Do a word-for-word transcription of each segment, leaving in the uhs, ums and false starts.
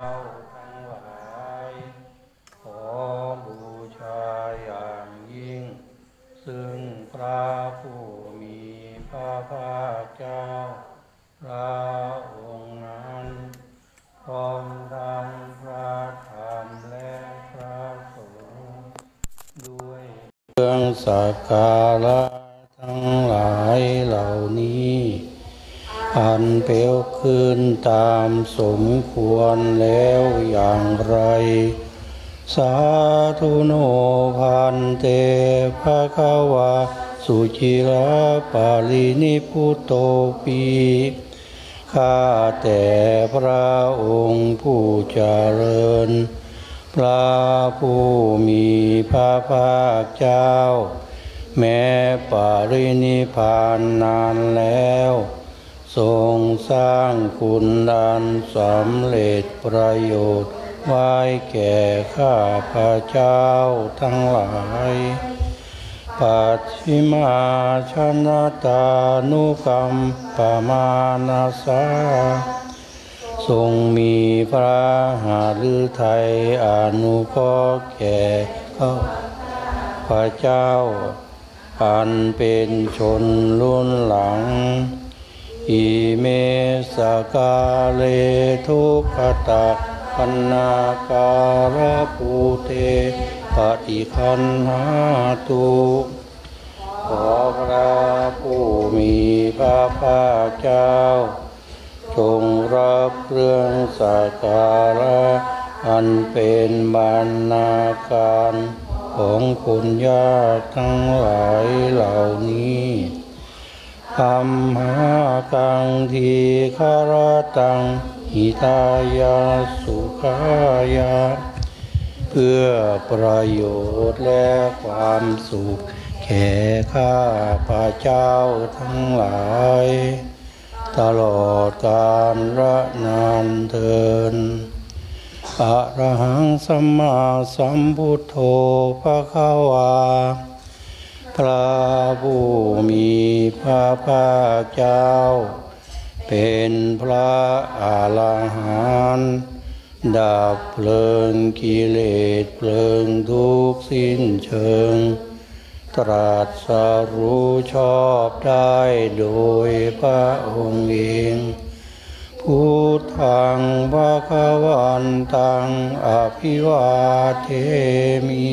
เราทั้งหลายขอบูชาอย่างยิ่งซึ่งพระผู้มีพระภาคเจ้าพระองค์นั้นพร้อมทั้งพระธรรมและพระสงฆ์ด้วยเครื่องสักการะทั้งหลายเหล่านี้อันเปลวขึ้นตามสมควรแล้วอย่างไรสาธุโนพันเตภควาสุจิราปาลินิพุตโตปีข้าแต่พระองค์ผู้เจริญพระผู้มีพระภาคเจ้าแม้ปรินิพพานนานแล้วทรงสร้างคุณอันสำเร็จประโยชน์ไว้แก่ข้าพระเจ้าทั้งหลายปัจฉิมาชนะตานุกรรมปมานาสาทรงมีพระหฤทัยอนุเคราะห์แก่ข้าพระเจ้าอันเป็นชนรุ่นหลังอิเมสกาเลทุกขตาปันนาการภูเตปฏิคันหาตุขอพระผู้มีพระภาคเจ้าจงรับเครื่องสักการะอันเป็นบรรณาการของคนยากทั้งหลายเหล่านี้ธัมมากังทีฆรตังหิตายาสุขายาเพื่อประโยชน์และความสุขแก่ข้าพระเจ้าทั้งหลายตลอดกาลละนานเทอญอะระหังสัมมาสัมพุทโธภควาพระผู้มีพระภาคเจ้าเป็นพระอรหันต์ดับเพลิงกิเลสเพลิงทุกข์สิ้นเชิงตรัสรู้ชอบได้โดยพระองค์เองพุทธังภควันตังอภิวาเทมิ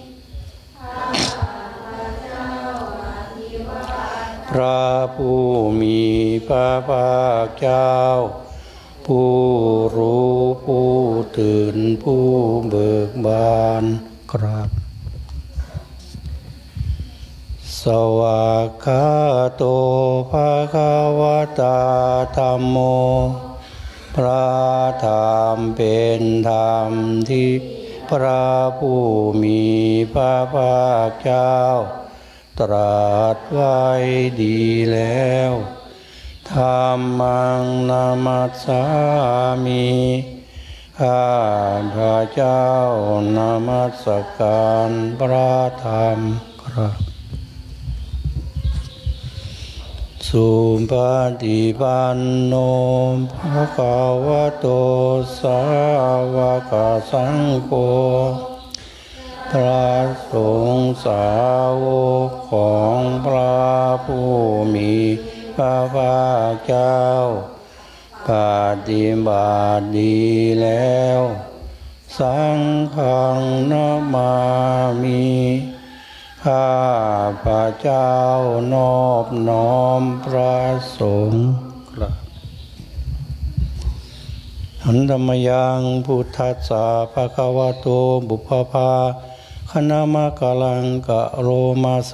พระผู้มีพระภาคเจ้าผู้รู้ผู้ตื่นผู้เบิกบานครับสวากขาโตภควตาธัมโมพระธรรมเป็นธรรมที่พระผู้มีพระภาคเจ้าตรัสไว้ดีแล้วธัมมังนามัสสามิข้าพระเจ้านมัสการพระธรรมครับสุปฏิปันโนภควโตสาวกสังโฆพระสงฆ์สาวกของพระผู้มีพระภาคเจ้าปฏิบัติดีแล้วสังฆังนามามิข้าพระเจ้านอบน้อมพระสงฆ์หันธรรมยังพุทธัสสะภะคะวะโตบุพพาคณามะกะลังกะโรมาเส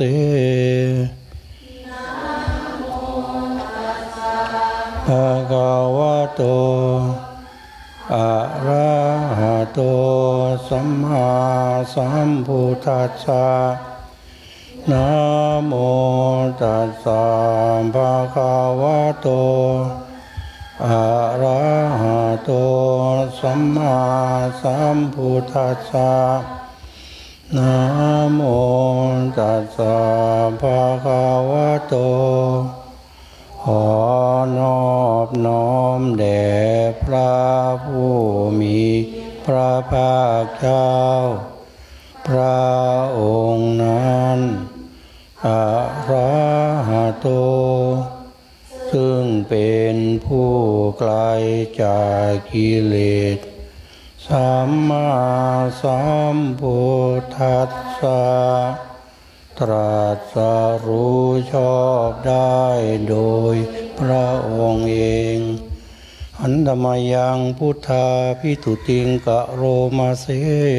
ภะคะวะโตอะระหะโตสัมมาสัมพุทธัสสะนะโมตัสสะภะคะวะโตอะระหะโตสัมมาสัมพุทธัสสะนะโมตัสสะภะคะวะโตขอนอบน้อมแด่พระผู้มีพระภาคเจ้าพระองค์นั้นอะระหะโตซึ่งเป็นผู้ไกลจากกิเลสสัมมาสัมพุทธัสสะตรัสรู้ชอบได้โดยพระองค์เองอันธมยังพุทธาภิทุติงกะโรมาเส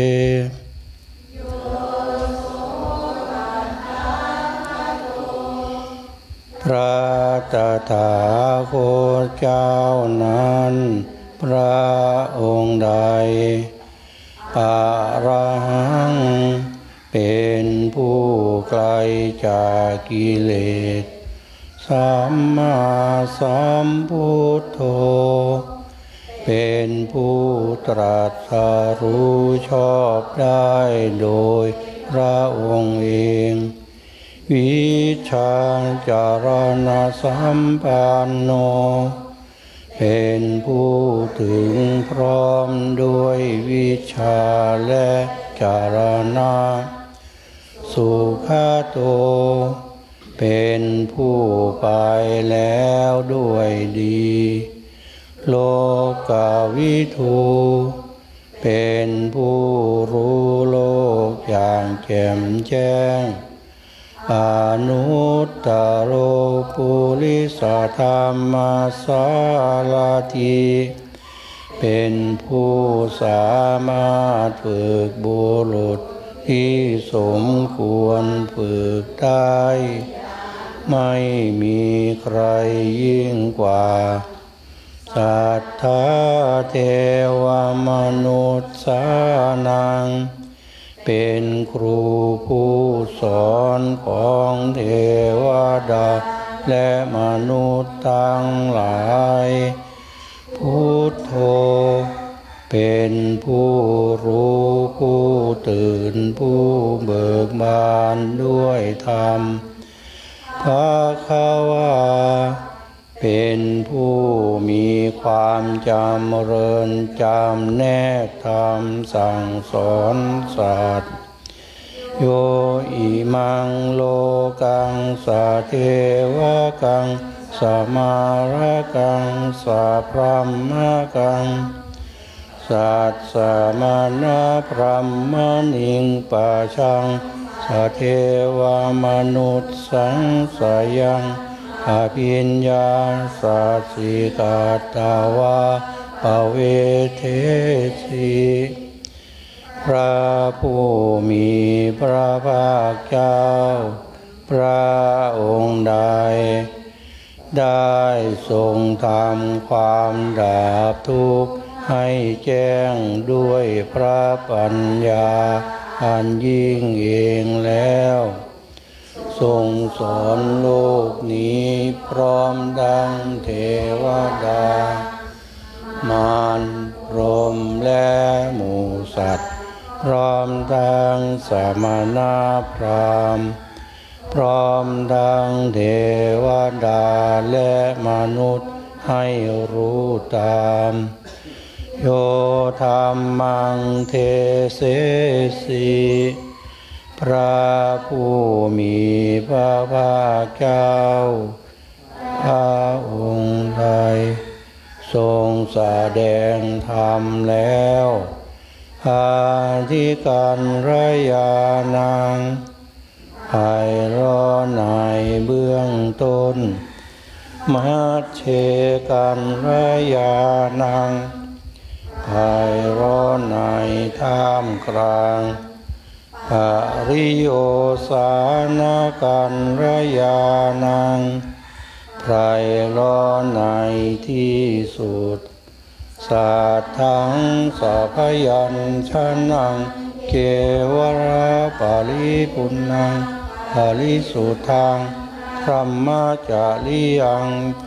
พระตถาคตเจ้านั้นพระองค์ใดอรหังเป็นผู้ไกลจากกิเลสสัมมาสัมพุทโธเป็นผู้ตรัสรู้ชอบได้โดยพระองค์เองวิชาจารณสัมปันโนเป็นผู้ถึงพร้อมด้วยวิชาและจารณะสุขโตเป็นผู้ไปแล้วด้วยดีโลกวิทูเป็นผู้รู้โลกอย่างแจ่มแจ้งอนุตตโรปุริสธรรมสารถิเป็นผู้สามารถฝึกบุรุษที่สมควรฝึกได้ไม่มีใครยิ่งกว่าสัทธาเทวมนุษย์สานังเป็นครูผู้สอนของเทวดาและมนุษย์ทั้งหลายพุทโธเป็นผู้รู้ผู้ตื่นผู้เบิกบานด้วยธรรมภควาเป็นผู้มีความจำเริญจำแนกธรรมสั่งสอนสัตว์โยอิมังโลกังสะเทวกังสมาระกังสะพรหมกังสัตสมานะพรหมนิงปัจฉังสะเทวมนุษย์สังสยังอภิญญาสัสสิกาตาวาปเวเทสีพระผู้มีพระภาคเจ้าพระองค์ใดได้ทรงทำความดับทุกข์ให้แจ้งด้วยพระปัญญาอันยิ่งเองแล้วทรงสอนโลกนี้พร้อมดังเทวดามารพรหมและหมู่สัตว์พร้อมดังสมณพราหมณ์พร้อมดังเทวดาและมนุษย์ให้รู้ตามโยธรรมังเทเสสีพระผู้มีพระภาคเจ้าพระองค์ใดทรงแสดงธรรมแล้วอาทิกันรยานังไพเราะในเบื้องต้นมัชเชกันรยานังไพเราะในท่ามกลางอริโยสานกันรยานังไพเราะในที่สุดสัทธังสัพยัญชนะเกวราปาลิปุณังปาลิสุทังธรรมจาริยัง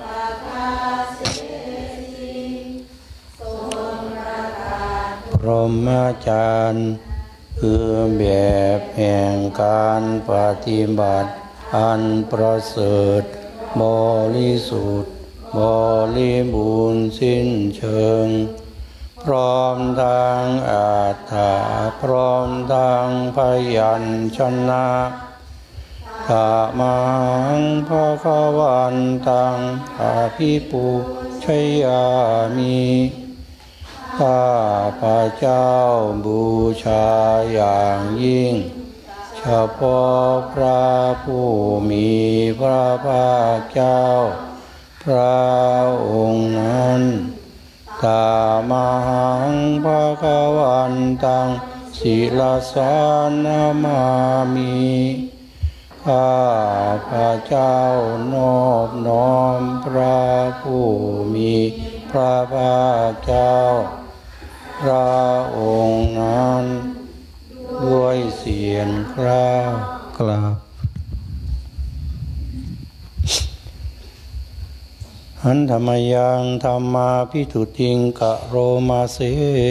พรหมจรรย์คือแบบแห่งการปฏิบัติอันประเสริฐบริสุทธิ์บริบูรณ์สิ้นเชิงพร้อมทั้งอัฏฐะพร้อมทั้งพยัญชนะธรรมังภควันตังอภิปูชยามิข้าพระเจ้าบูชาอย่างยิ่งเฉพาะพระผู้มีพระภาคเจ้าพระองค์นั้นธรรมังภควันตังศิลสานามามิข้าพระเจ้านอบน้อมพระผู้มีพระภาคเจ้าพระองค์นั้นด้วยเสียงกล้าวกราบหันธรรมยังธรรมาภิทุติงกะโรมาเส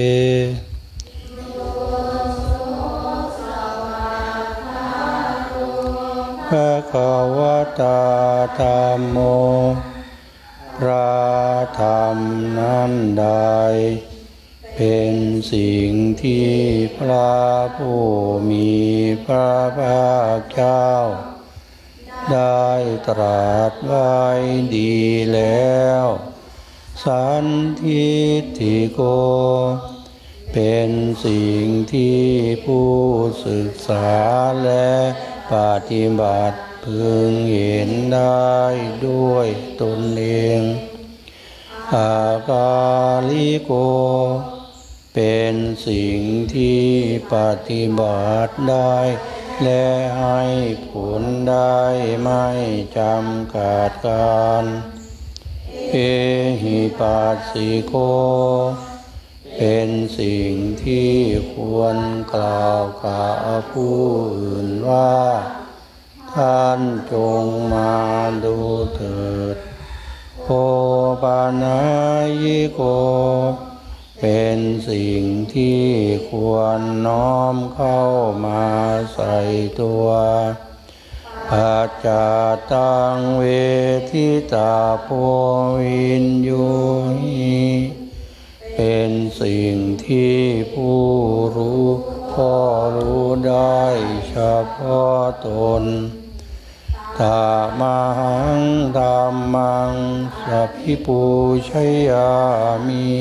ภะคะวะตาธัมโมพระธรรมนั้นใดเป็นสิ่งที่พระผู้มีพระภาคเจ้าได้ตรัสไว้ดีแล้วสันทิฏฐิโกเป็นสิ่งที่ผู้ศึกษาและปฏิบัติพึงเห็นได้ด้วยตนเองอากาลิโกเป็นสิ่งที่ปฏิบัติได้และให้ผลได้ไม่จำกัดการเอหิปัสสิโกเป็นสิ่งที่ควรกล่าวกับผู้อื่นว่าท่านจงมาดูเถิดโอปานายิโกเป็นสิ่งที่ควรน้อมเข้ามาใส่ตัวปัจจตังเวทิตาโพวินโยหิเป็นสิ่งที่ผู้รู้พอรู้ได้เฉพาะตนธรรมังธัมมังสัพพิปูชยามิ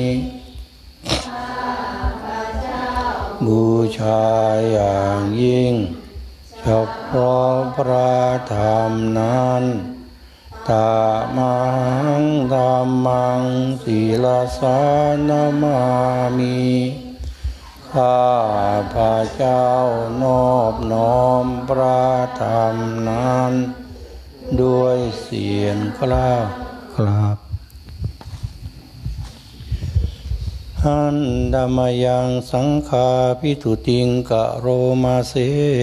บูชาอย่างยิ่งเฉพาะพระธรรมนั้นธรรมังธัมมังศีลสานามามิข้าพระเจ้านอบน้อมพระธรรมนั้นด้วยเสียงกล้าวกราบหันธรรมยังสังฆาภิทุติงกะโรมาเส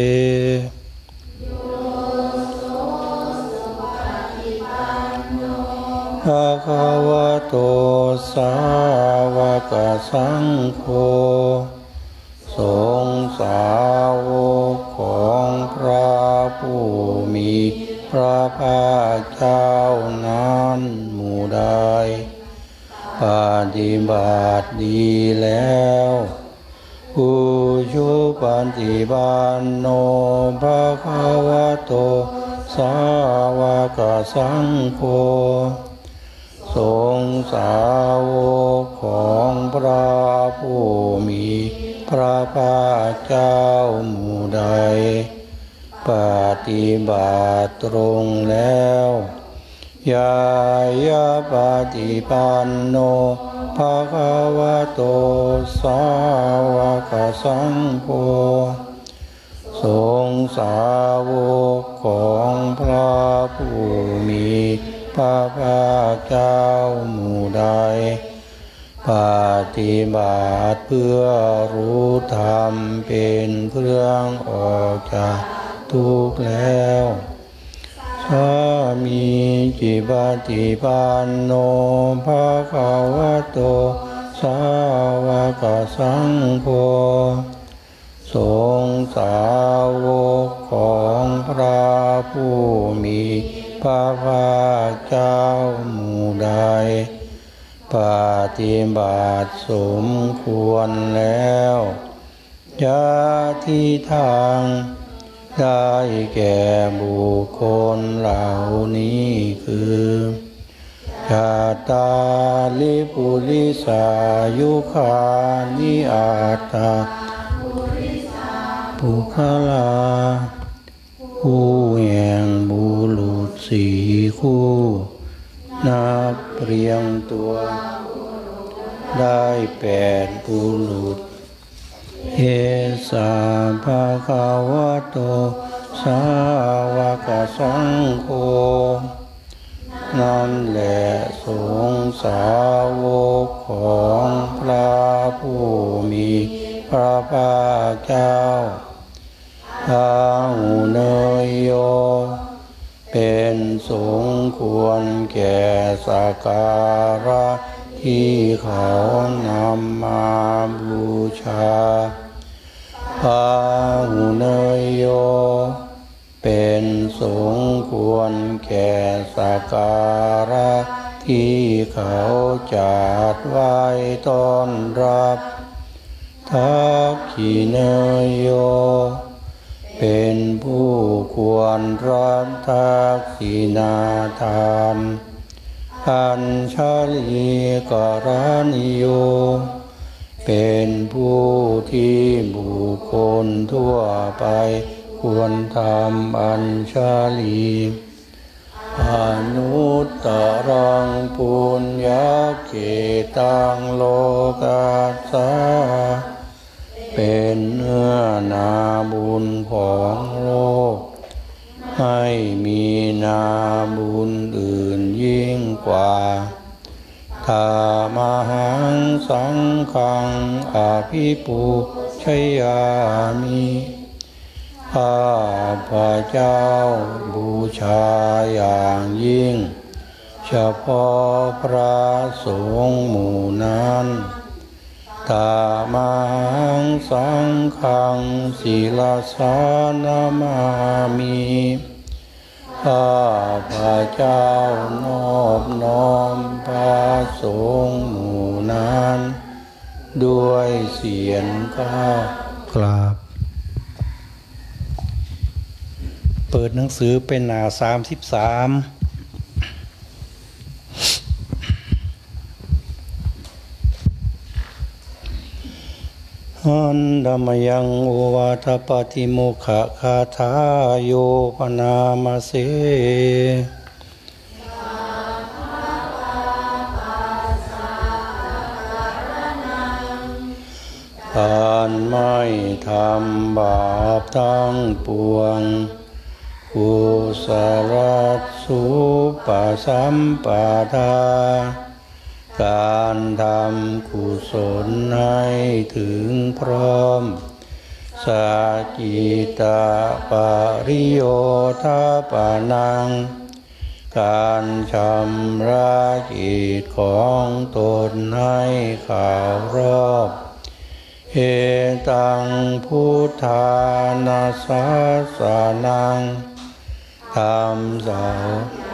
ภะคะวะโตสาวกสังโฆสงฆ์สาวกของพระผู้มีพระภาคเจ้านั้นหมู่ใดปฏิบัติดีแล้วผู้ชุปฏิบันโนภะคะวะโตสาวกสังโฆสงฆ์สาวกของพระผู้มีพระภาคเจ้าหมู่ใดปฏิบัติตรงแล้วยายาปฏิปันโนภะคะวะโตสาวกสังโฆสงฆ์สาวกของพระผู้มีพระภาคเจ้าหมู่ใดปฏิบัติเพื่อรู้ธรรมเป็นเครื่องออกจากทุกข์แล้วสามีจิปฏิปันโนภะคะวะโตสาวกสังโฆสงฆ์สาวกของพระผู้มีพระภาคเจ้าหมู่ใดปปฏิบัติสมควรแล้วยะที่ทางได้แก่บุคคลเหล่านี้คือชาตาลิปุริสายุคานิอาตาปุคลาผู้แห่งบุรุษสี่คู่นับเรียงตัวได้แปดบุรุษเอสาภะคะวะโตสาวกสังโฆนั่นแหละสงฆ์สาวกของพระผู้มีพระภาคเจ้าพาหุเนยโยเป็นสมควรแก่สักการะที่เขานำมาบูชาพาหุเนยโยเป็นสมควรแก่สักการะที่เขาจัดไว้ต้อนรับทักขิเนยโยเป็นผู้ควรรับทักษิณาทานอัญชลีกรณิโยเป็นผู้ที่บุคคลทั่วไปควรทำอัญชลีอนุตตรังปุญญเกตังโลกัสสาเป็นเนื้อนาบุญของโลกให้มีนาบุญอื่นยิ่งกว่าธามหังสังฆังอภิปูชยามิข้าพระเจ้าบูชาอย่างยิ่งเฉพาะพระสงฆ์หมู่นั้นตามหังสังฆังศีลสานามามิข้าพระเจ้านอบน้อมพระสงฆ์หมู่นั้นด้วยเสียงก้าวกราบเปิดหนังสือเป็นหน้าสามสิบสามอันดามยังโอวาทปฏิโมขะคาถาโยปนามาเสการไม่ทำบาปทั้งปวงกุศลสุปสัมปทาการทำกุศลให้ถึงพร้อมสัจจิตาปริโยทาปานังการชำระจิตของตนให้ข่าวรอบเอตังพุทธานาสาสานังธรรมสาว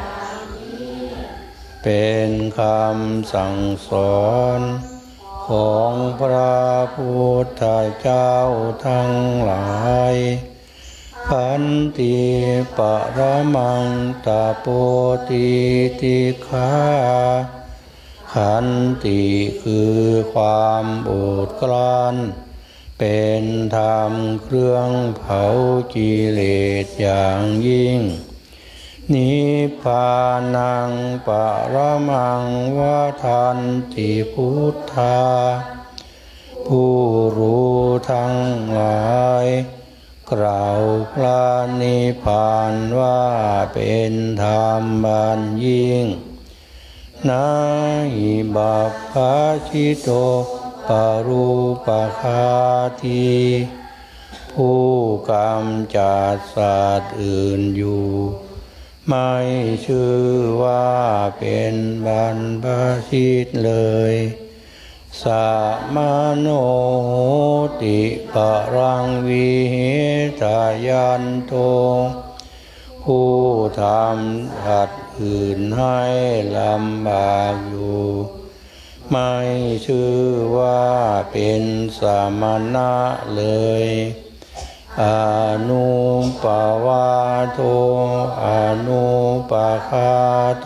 เป็นคำสั่งสอนของพระพุทธเจ้าทั้งหลายขันติปรมังตโปติติฆาขันติคือความอดกลั้นเป็นธรรมเครื่องเผากิเลสอย่างยิ่งนิพพานังปรมังวทันติพุทธาผู้รู้ทั้งหลายกล่าวพระนิพพานว่าเป็นธรรมอันยิ่งนาหิบัพพชิโตปรูปคาทีผู้กำจัดสัตว์อื่นอยู่ไม่ชื่อว่าเป็นบรรพชิตเลยสะมาโนติปรังวิเหตายันโตผู้ทำสัตว์อื่นให้ลำบากอยู่ไม่ชื่อว่าเป็นสมณะเลยอนุปวาโทอนุปคาโท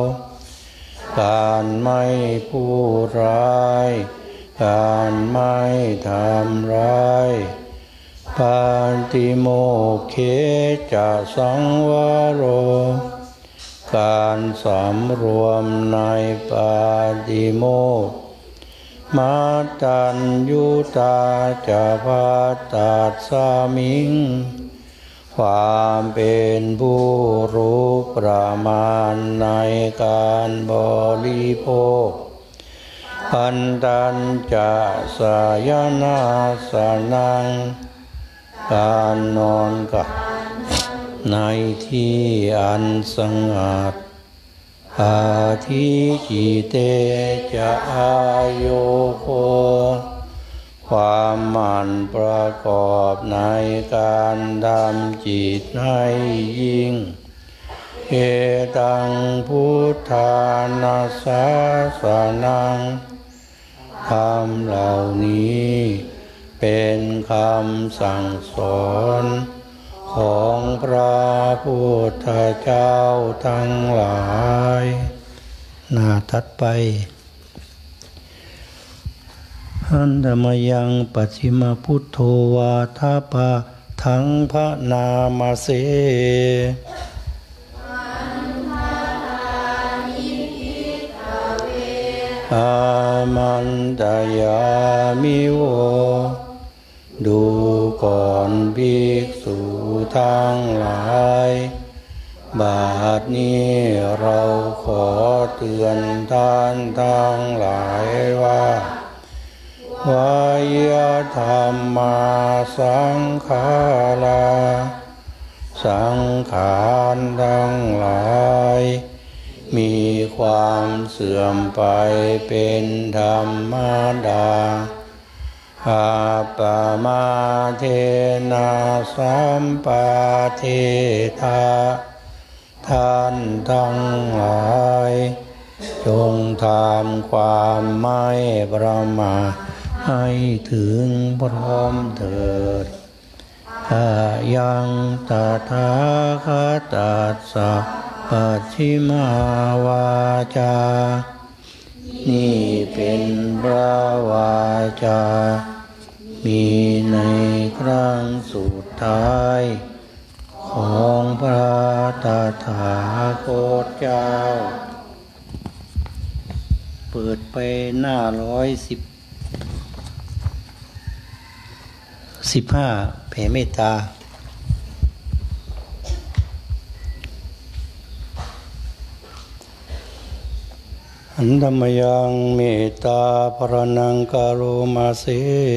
การไม่พูดร้ายการไม่ทำร้ายปาติโมกเขจะสังวโรการสำรวมในปาติโมกข์มัตตัญญูตาจะภัตตัสสมิงความเป็นผู้รู้ประมาณในการบริโภคอันตัญจะสายนาสนังการนอนกับในที่อันสงัดอาทิจิเตจะอาโยโคความหมั่นประกอบในการดำจิตให้ยิ่งเอตังพุทธานาสาสนังคำเหล่านี้เป็นคำสั่งสอนของพระพุทธเจ้าทั้งหลายหน้าถัดไปหันธรรมยังปัจฉิมพุทโธวาทาปะทังพระนามาเสอามันตยามิโวดูก่อนภิกษุทั้งหลายบัดนี้เราขอเตือนท่านทั้งหลายว่าวายธรรมาสังขาราสังขารทั้งหลายมีความเสื่อมไปเป็นธรรมดาอาปามาเทนะสัมปาเทธาท่านทั้งหลายจงทำความไม่ประมาทให้ถึงพร้อมเถิดอายังตถาคตัสสะปัจฉิมาวาจานี่เป็นพระวาจามีในครั้งสุดท้ายของพระตถาคตเจ้าเปิดไปหน้าร้อยสิบสิบห้าแผ่เมตตาอันธรรมยังเมตตาภรณังกโรมาเส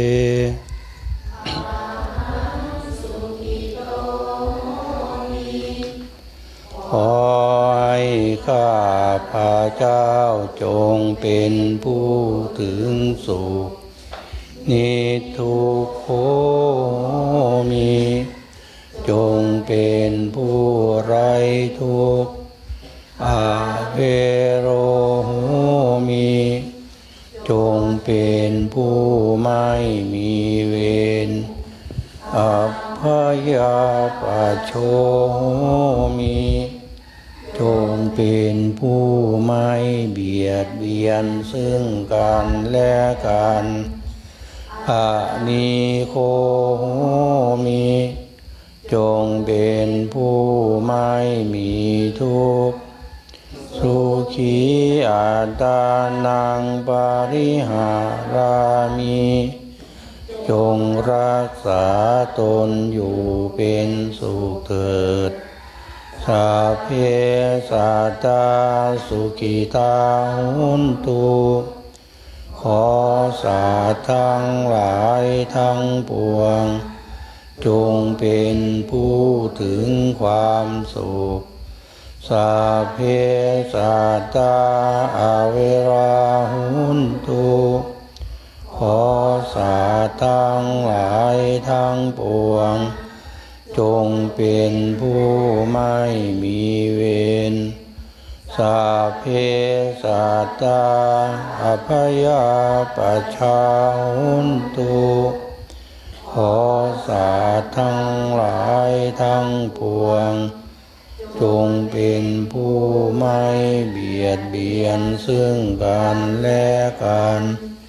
ขอให้ข้าพระเจ้าจงเป็นผู้ถึงสุขนิทุกโขมิจงเป็นผู้ไร้ทุกข์อาเวโรโหมิจงเป็นผู้ไม่มีเวรอัพพยาปโชโหมิจงเป็นผู้ไม่เบียดเบียนซึ่งกันและกันอานิโคโหมิจงเป็นผู้ไม่มีทุกข์สุขีอัตตานังปริหารามิจงรักษาตนอยู่เป็นสุขเถิดสัพเพสัตตาสุขิตาหุนตุขอสัตว์ทั้งหลายทั้งปวงจงเป็นผู้ถึงความสุขสัพเพสัตตาอเวราหุนตุขอสัตว์ทั้งหลายทั้งปวงจงเป็นผู้ไม่มีเวรสัพเพสัตตาอัพยาปัชชาหุนตุขอสัตว์ทั้งหลายทั้งปวงจงเป็นผู้ไม่เบียดเบียนซึ่งกันและกัน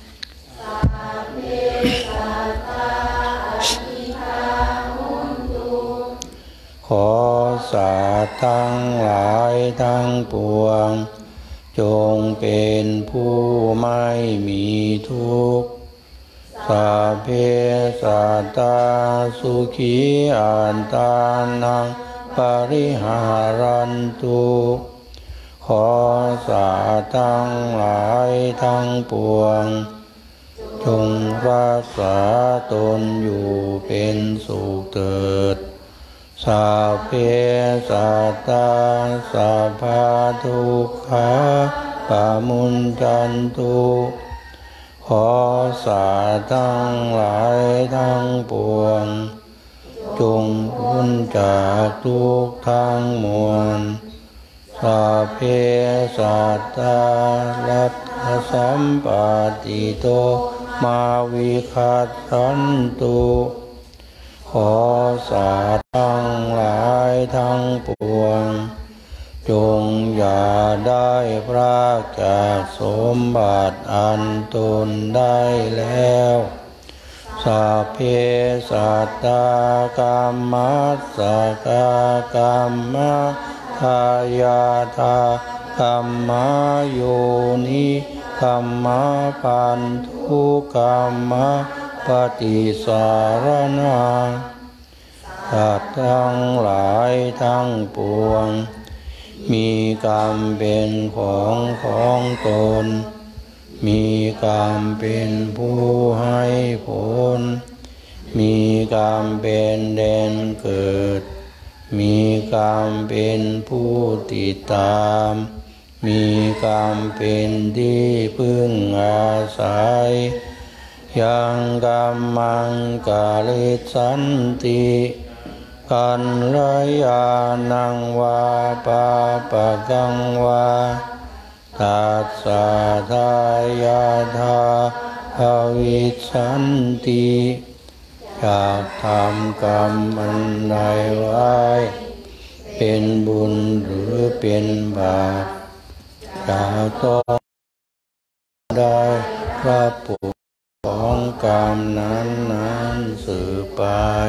ขอสัตว์ทั้งหลายทั้งปวงจงเป็นผู้ไม่มีทุกข์สัพเพสัตตาสุขีอัตตานังปริหารันตุขอสัตว์ทั้งหลายทั้งปวงจงรักษาตนอยู่เป็นสุขเถิดสัพเพสัตตาสัพพะทุกขาปะมุญจันตุขอสัตว์ทั้งหลายทั้งปวงจงพ้นจากทุกข์ทั้งมวลสัพเพสัตตาลัทธสัมปติโตมาวิคัสสันตุขอสัตว์ทั้งหลายทั้งปวงจงอย่าได้พรากจากสมบัติอันตนได้แล้วสัพเพสัตตากรรมัสสกากรรมทายาทากรรมโยนิกรรมพันธุกรรมปฏิสารณาสัตว์ทั้งหลายทั้งปวงมีกรรมเป็นของของตนมีกรรมเป็นผู้ให้ผลมีกรรมเป็นแดนเกิดมีกรรมเป็นผู้ติดตามมีกรรมเป็นที่พึ่งอาศัยยังกรรมังกาลิสันติกันรยานังวาปาปะกังวาตัสสะทายาทาภวิสันติจากทำกรรมอันใดไว้เป็นบุญหรือเป็นบาปจะต้องได้รับผลของกรรมนั้นนั้นสืบไป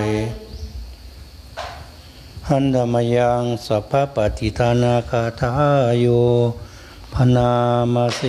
หันธมยังสัพพปฏิทานาคาทาโยพนามาเส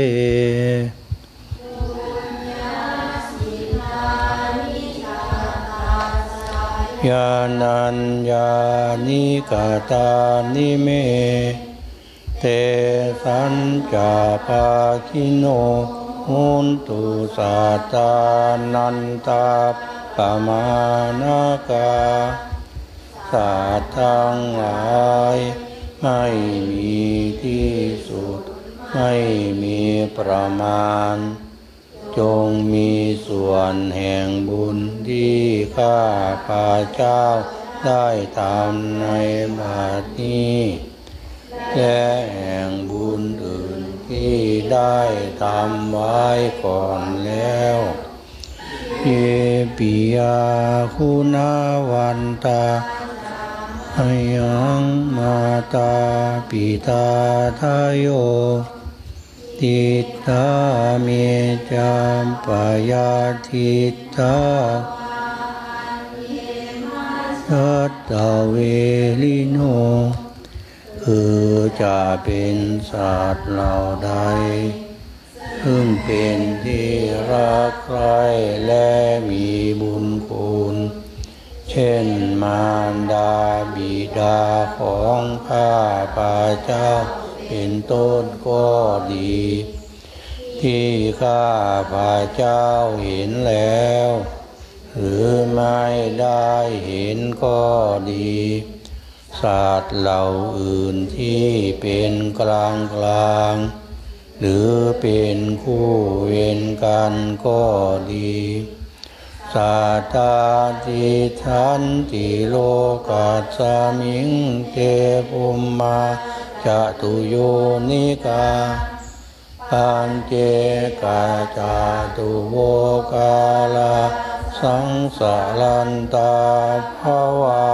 ยานัญญานิกาตานิเมเตสัญจาภาคิโนหุนตุสัตตานันตาปมานากาสัตว์ทั้งหลายไม่มีที่สุดไม่มีประมาณจงมีส่วนแห่งบุญที่ข้าพระเจ้าได้ทำในบัดนี้และแห่งบุญอื่นที่ได้ทำไว้ก่อนแล้วเยปิยาคุณาวันตายังมาตาปิตาทายโยติตาเมจามปยาทิตาทัตตาเวลิโนคือจะเป็นสัตว์เหล่าใดซึ่งเป็นที่รักใคร่และมีบุญคุณเช่นมารดาบิดาของข้าพระเจ้าเป็นต้นก็ดีที่ข้าพระเจ้าเห็นแล้วหรือไม่ได้เห็นก็ดีสัตว์เหล่าอื่นที่เป็นกลางกลางหรือเป็นคู่เวรกันก็ดีสัตตาทิทันติโลกัสสมิงเตปุมมาจตุโยนิกาปัญเจกาจาตุโวกาลาสังสารันตาภวา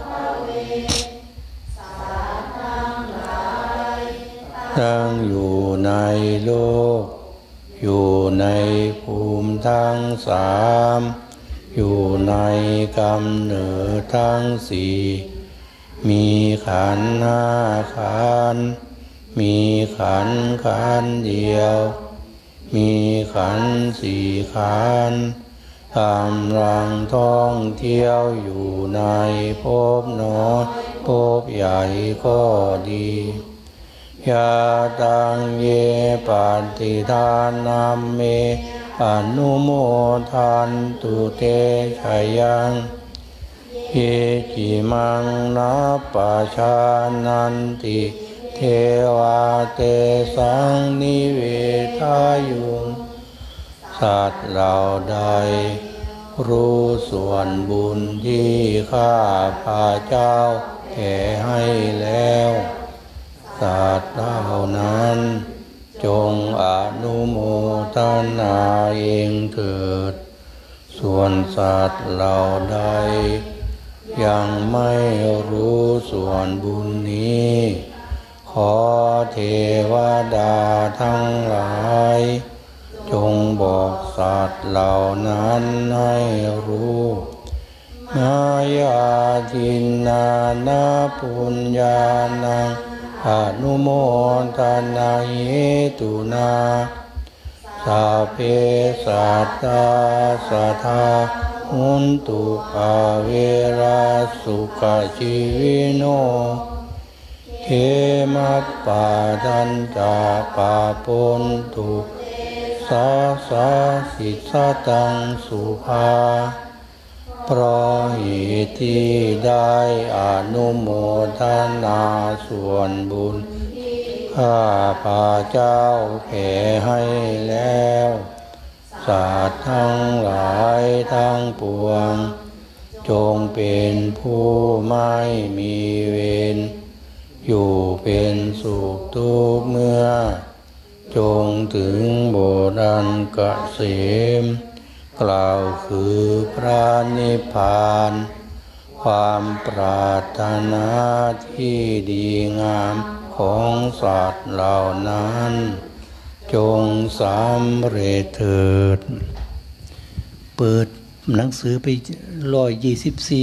ตั้งอยู่ในโลกอยู่ในภูมิทั้งสามอยู่ในกำเนิดทั้งสี่มีขันธ์ห้าขันธ์มีขันธ์ขันธ์เดียวมีขันธ์สี่ขันธ์กำลังท่องเที่ยวอยู่ในภพน้อยภพใหญ่ก็ดียาตังเยปัตติทานัมเมอนุโมทันตุเตชะยังเยจิมังนัปปะชานันติเทวาเตสังนิเวทายุงสัตว์เหล่าใดรู้ส่วนบุญที่ข้าพระเจ้าแผ่ให้แล้วสัตว์เหล่านั้นจงอนุโมทนาเองเถิดส่วนสัตว์เหล่าใดยังไม่รู้ส่วนบุญนี้ขอเทวดาทั้งหลายจงบอกสัตว์เหล่านั้นให้รู้มายาทินนานาปุญญาณังอนุโมทนาเหตุนาสัพเพสัตตาสัทธาหุนตุภาเวราสุขชีวิโนเขมัปปะทัญจาปะปนตุสาสาสิสตังสุภาเพราะเหตุที่ได้อนุโมทนาส่วนบุญข้าพระเจ้าแผ่ให้แล้วสัตว์ทั้งหลายทั้งปวงจงเป็นผู้ไม่มีเวรอยู่เป็นสุขทุกเมื่อจงถึงโบราณเกษมกล่าวคือพระนิพพานความปรารถนาที่ดีงามของสัตว์เหล่านั้นจงสำเร็จเถิดเปิดหนังสือไปร้อยยี่สิบสี่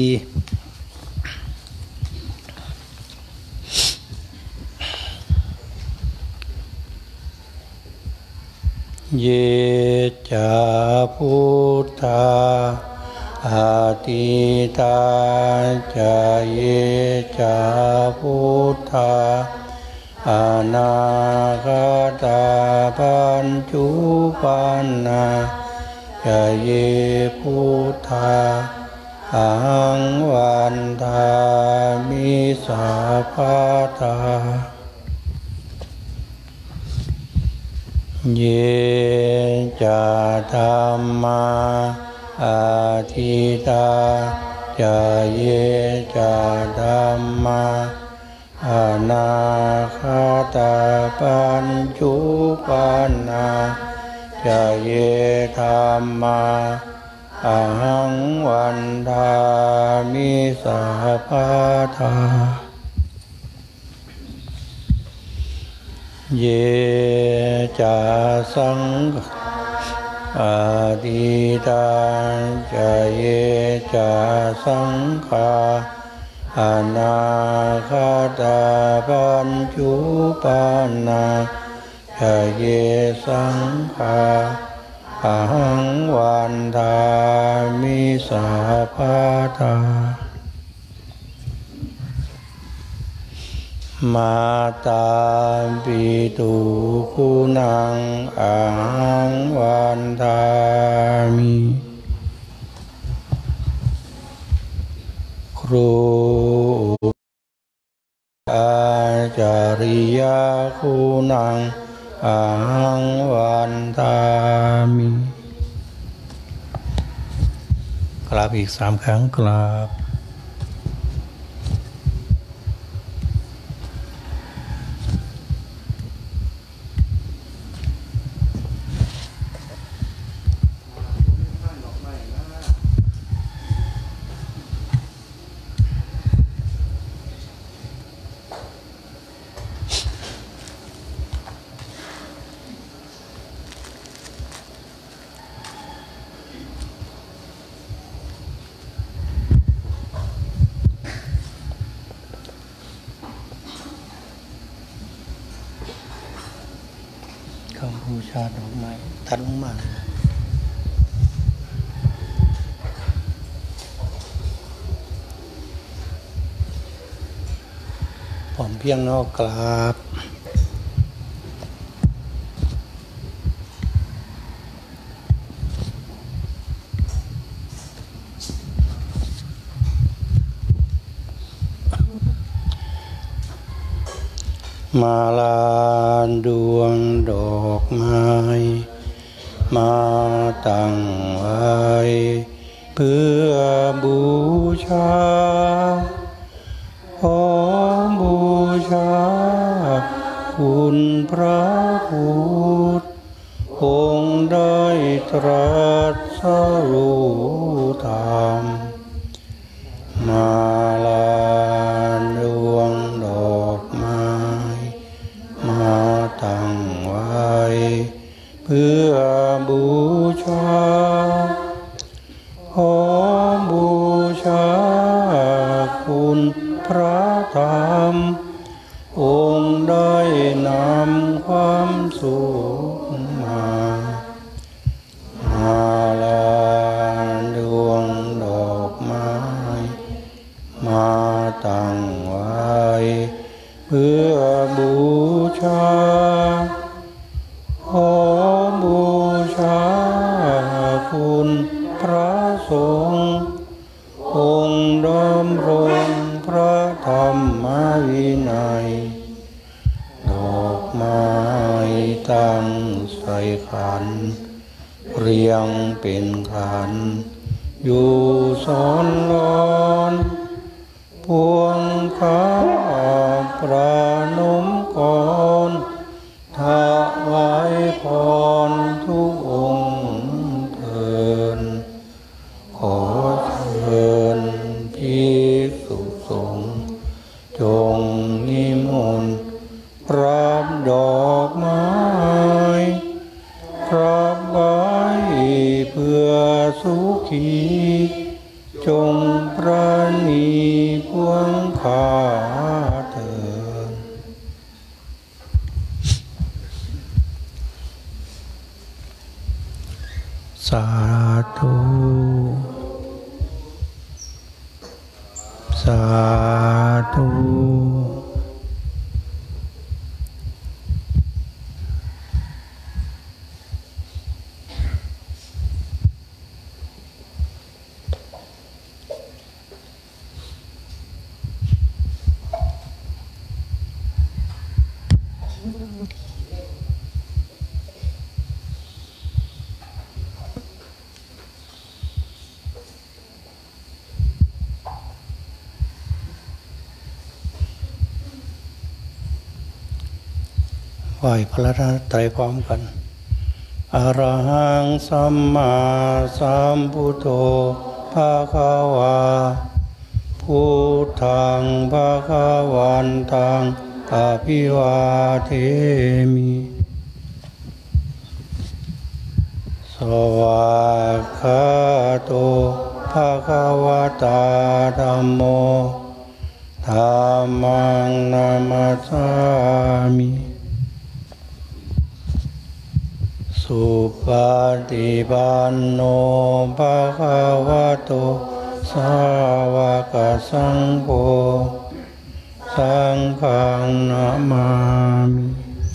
เยจาพุทธาอาติตาจาเยจาพุทธาอนาคตาปัญจุปันนาจาเยพุทธาอังวันทามิสาภาตาเยจาธรรมาอาทิตาจาเยจาธรรมาอนาคตาปัญจุปันนาจาเยธรรมาอหังวันทามิสาภาตาเยจาสังอาทิตาจาเยจาสังฆาอนาคตาปัญจุปันนาจาเยสังฆาอหังวันทามิสาภาตามาตาปิตุคุณังอังวันทามิครูอาจาริยคุณังอังวันทามิกราบอีกสามครั้งกราบช่อดอกไม้ตัดลงมาเลยผอมเพียงนอกกราบมาลาดวงดอกไม้มาตั้งไว้เพื่อบูชาขอบูชาคุณพระพุทธองค์ได้ตรัสรู้ธรรมมาลาดวงดอกไม้มาตั้งไว้เพื่อบูชาขอบูชาคุณพระธรรมองค์ได้นำความสุขมามาลาดวงดอกไม้มาตั้งไว้เพื่อบูชาขอบูชาคุณพระสงฆ์องค์ดำรงพระธรรมวินัยดอกไม้ตั้งใส่ขันเรียงเป็นขันอยู่ซ้อนล้อนพวงข้าประนมก่อนถวายพรทุกองค์เถิดขอเชิญภิกษุสงฆ์จงนิมนต์รับดอกไม้รับไว้เพื่อสุขีจงประณีพวงข้าเถิดสาธุสาธุไหว้พระรัตนตรัยพร้อมกันอะระหังสัมมาสัมพุทโธภะคะวาพุทธังภะคะวันตังอะภิวาเทมิสวากขาโตภะคะวะตาธัมโมธัมมังนามัสสามิสุปฏิปันโนภะคะวะโตสาวกสังโฆสังฆังนะมามิ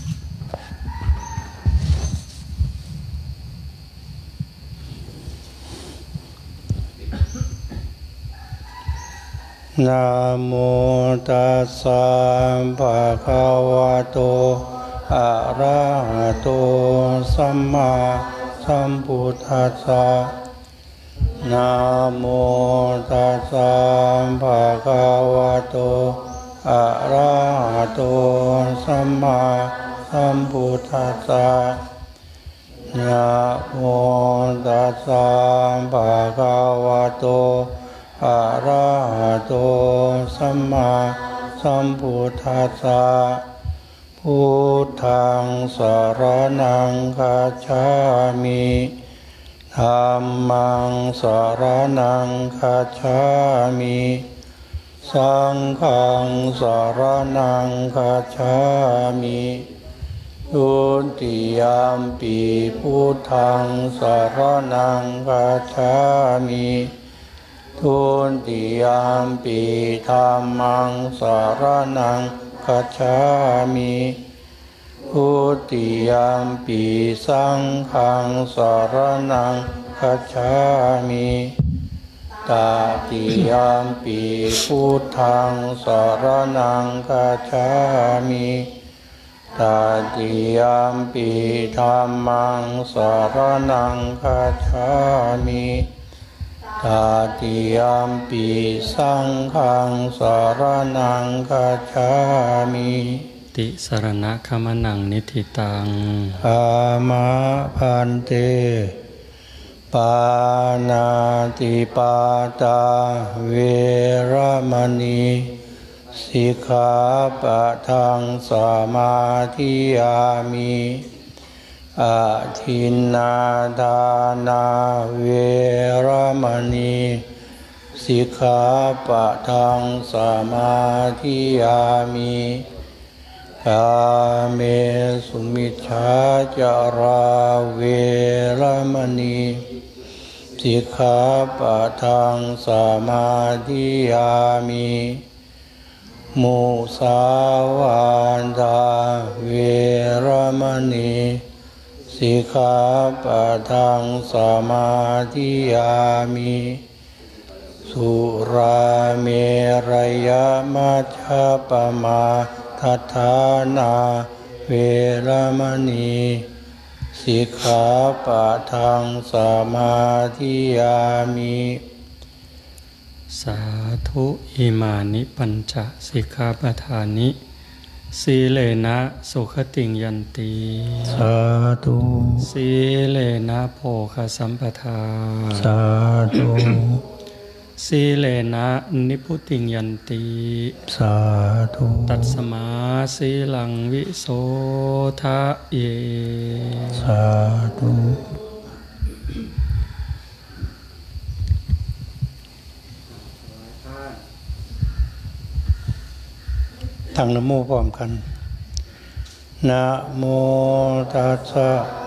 นะโมตัสสะภะคะวะโตอะระหะโตสัมมาสัมพุทธัสสะนะโมตัสสะภะคะวะโตอะระหะโตสัมมาสัมพุทธัสสะนะโมตัสสะภะคะวะโตอะระหะโตสัมมาสัมพุทธัสสะพุทธังสรณังคัจฉามิธัมมังสรณังคัจฉามิสังฆังสรณังคัจฉามิตทุติยมปีพุทธังสรณังคัจฉามิทุติยมปีธัมมังสรณังคัจฉามิทุติยมปีสังฆังสรณังคัจฉามิตติยมปีพุทธังสรณังคัจฉามิตติยมปีธัมมังสรณังคัจฉามิตติยมปีสังฆังสรณังคัจฉามิติสรณะคัมนังนิธิตังอามาพันเตปานาติปาตาเวรมณีสิกขาปะทังสมาธิยามิอาทินนาทานาเวรมณีสิกขาปะทังสมาธิยามิกาเมสุมิจฉาจาราเวรมณีสิกขาปะทังสมาธิยามิมุสาวาทาเวรมณีสิกขาปะทังสมาธิยามิสุราเมรยมัชฌัปปมาทัฏฐานาเวรมณีสิกขาปะทังสมาธิยามิสาธุอิมานิปัญจสิกขาปทานิสีเลนะสุขติงยันติสาธุสีเลนะโภคสัมปทาสาธุสีเลนะนิพุติงยันติสาธุตัสมาสีลังวิโสทะเยสาธุตั้งนะโมพร้อมกันนะโมตัสสะ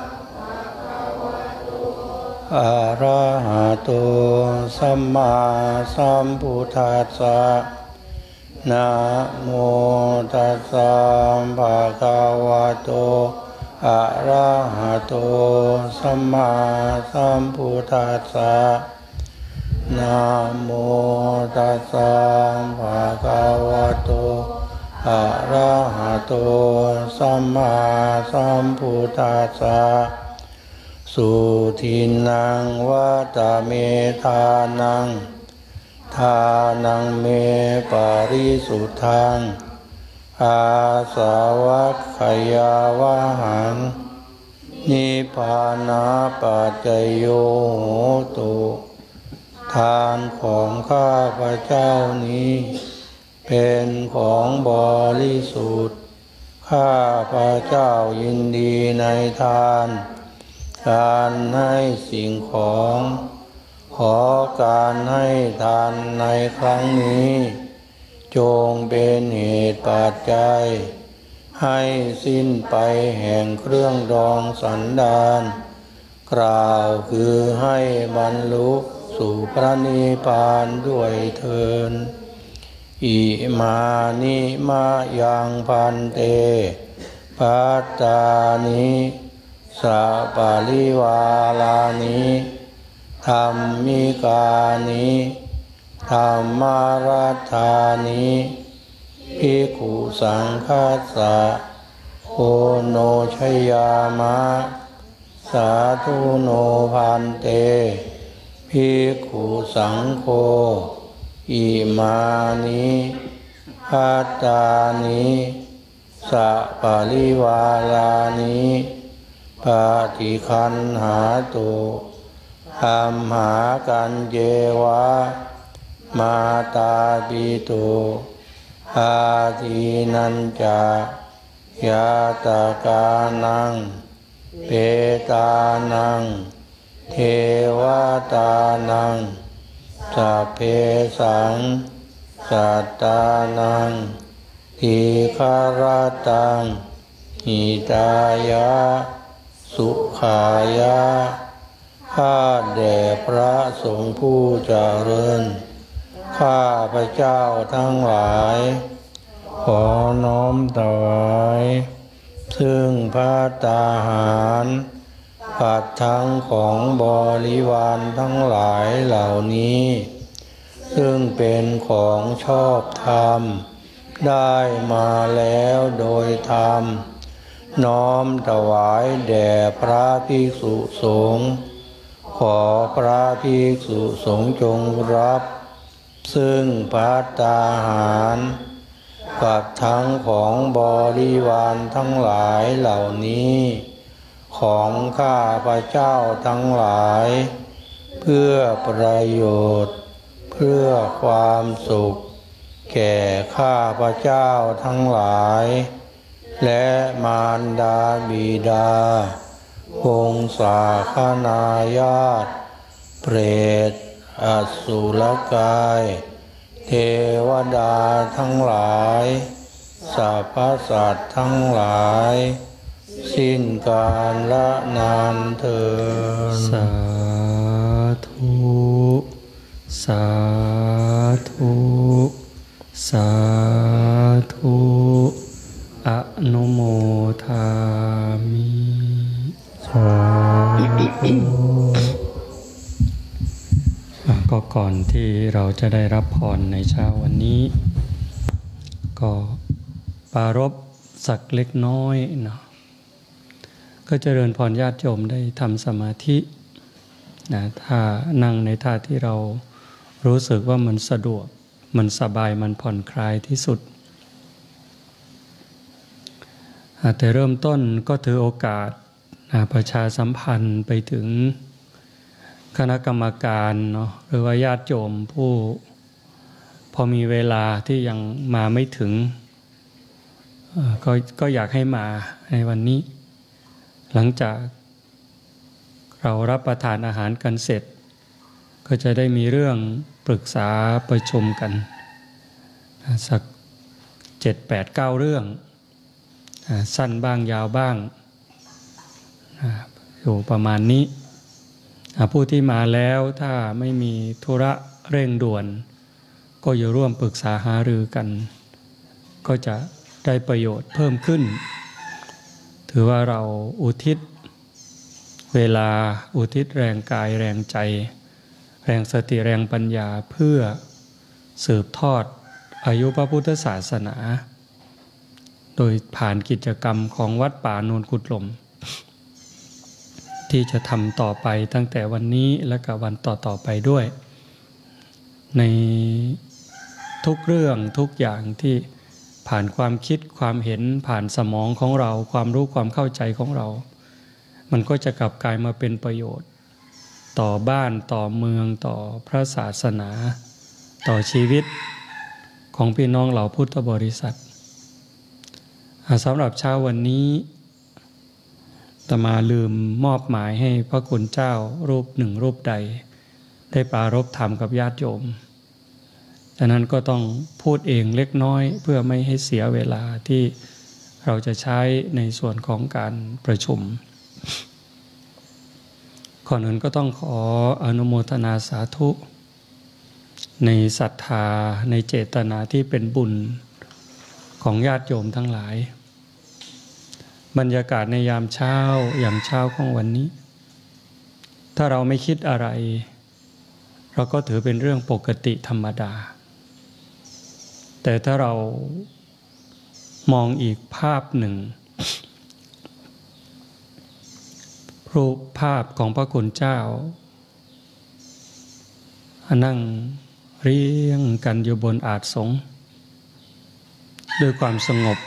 อะระหะโตสัมมาสัมพุทธัสสะนะโมตัสสะภะคะวะโตอะระหะโตสัมมาสัมพุทธัสสะนะโมตัสสะภะคะวะโตอะระหะโตสัมมาสัมพุทธัสสะสุทินังวัตเมทานังทานังเมปาริสุทธังอาสาวัคขยาวะหังนิพพานาปัจจโยโหตุทานของข้าพเจ้านี้เป็นของบริสุทธิ์ข้าพเจ้ายินดีในทานการให้สิ่งของขอการให้ทานในครั้งนี้จงเป็นเหตุปัจจัยให้สิ้นไปแห่งเครื่องดองสันดานกล่าวคือให้บรรลุสู่พระนิพพานด้วยเถิดอิมานิมายังพันเตปัตตานิสัพพะริวาลานิธัมมิกานิธัมมารัฏฐานิภิกขุสังคัสสะโอโนชยามะสาธุโนพันเตภิกขุสังโฆอิมานิภัตตานิสัพพะริวาลานิปฏิคันหาตุธัมหากันเจวะมาตาปิตุอาทินัญจายาตกานังเปตานังเทวตานังสัพเพสังสัตตานังทีฆารตังหิตายะสุขายะข้าแด่พระสงฆ์ผู้เจริญข้าพระเจ้าทั้งหลายขอน้อมถวายซึ่งพระตาหารปัดทั้งของบริวารทั้งหลายเหล่านี้ซึ่งเป็นของชอบธรรมได้มาแล้วโดยธรรมน้อมถวายแด่พระภิกษุสงฆ์ขอพระภิกษุสงฆ์จงรับซึ่งภัตตาหารกับทั้งของบริวารทั้งหลายเหล่านี้ของข้าพระเจ้าทั้งหลายเพื่อประโยชน์เพื่อความสุขแก่ข้าพระเจ้าทั้งหลายและมารดาบิดาวงศาคณาญาติเปรตอสุรกายเทวดาทั้งหลายสรรพสัตว์ทั้งหลายสิ้นกาลละนานเถิดสาธุสาธุสาธุอนุโมทามิสาธุก็ก่อนที่เราจะได้รับพรในเช้าวันนี้ก็ปรารภสักเล็กน้อยเนาะก็เจริญพรญาติโยมได้ทำสมาธินะถ้านั่งในท่าที่เรารู้สึกว่ามันสะดวกมันสบายมันผ่อนคลายที่สุดแต่เริ่มต้นก็ถือโอกาสนะประชาสัมพันธ์ไปถึงคณะกรรมการเนาะหรือว่าญาติโยมผู้พอมีเวลาที่ยังมาไม่ถึงก็ก็อยากให้มาในวันนี้หลังจากเรารับประทานอาหารกันเสร็จก็จะได้มีเรื่องปรึกษาประชุมกันสักเจ็ดแปดเก้าเรื่องสั้นบ้างยาวบ้างอยู่ประมาณนี้ผู้ที่มาแล้วถ้าไม่มีธุระเร่งด่วนก็อยู่ร่วมปรึกษาหารือกันก็จะได้ประโยชน์เพิ่มขึ้นถือว่าเราอุทิศเวลาอุทิศแรงกายแรงใจแรงสติแรงปัญญาเพื่อสืบทอดอายุพระพุทธศาสนาโดยผ่านกิจกรรมของวัดป่าโนนกุฎลมที่จะทำต่อไปตั้งแต่วันนี้และกับวันต่อๆไปด้วยในทุกเรื่องทุกอย่างที่ผ่านความคิดความเห็นผ่านสมองของเราความรู้ความเข้าใจของเรามันก็จะกลับกลายมาเป็นประโยชน์ต่อบ้านต่อเมืองต่อพระศาสนาต่อชีวิตของพี่น้องเหล่าพุทธบริษัทสำหรับเช้าวันนี้อาตมาลืมมอบหมายให้พระคุณเจ้ารูปหนึ่งรูปใดได้ปรารภธรรมกับญาติโยมดังนั้นก็ต้องพูดเองเล็กน้อยเพื่อไม่ให้เสียเวลาที่เราจะใช้ในส่วนของการประชุมก่อนอื่นก็ต้องขออนุโมทนาสาธุในศรัทธาในเจตนาที่เป็นบุญของญาติโยมทั้งหลายบรรยากาศในยามเช้าอย่างเช้าของวันนี้ถ้าเราไม่คิดอะไรเราก็ถือเป็นเรื่องปกติธรรมดาแต่ถ้าเรามองอีกภาพหนึ่งรูปภาพของพระคุณเจ้านั่งเรียงกันอยู่บนอาสงด้วยความสงบ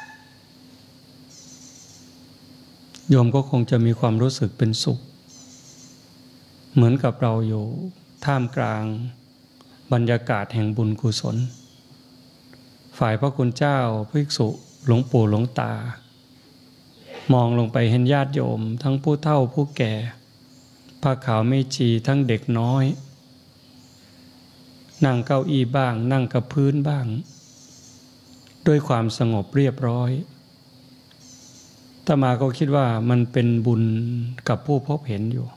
โยมก็คงจะมีความรู้สึกเป็นสุขเหมือนกับเราอยู่ท่ามกลางบรรยากาศแห่งบุญกุศลฝ่ายพระคุณเจ้าภิกษุหลวงปู่หลวงตามองลงไปเห็นญาติโยมทั้งผู้เฒ่าผู้แก่ผ้าขาวไม่ชีทั้งเด็กน้อยนั่งเก้าอี้บ้างนั่งกับพื้นบ้างด้วยความสงบเรียบร้อยอาตมาก็คิดว่ามันเป็นบุญกับผู้พบเห็นอยู่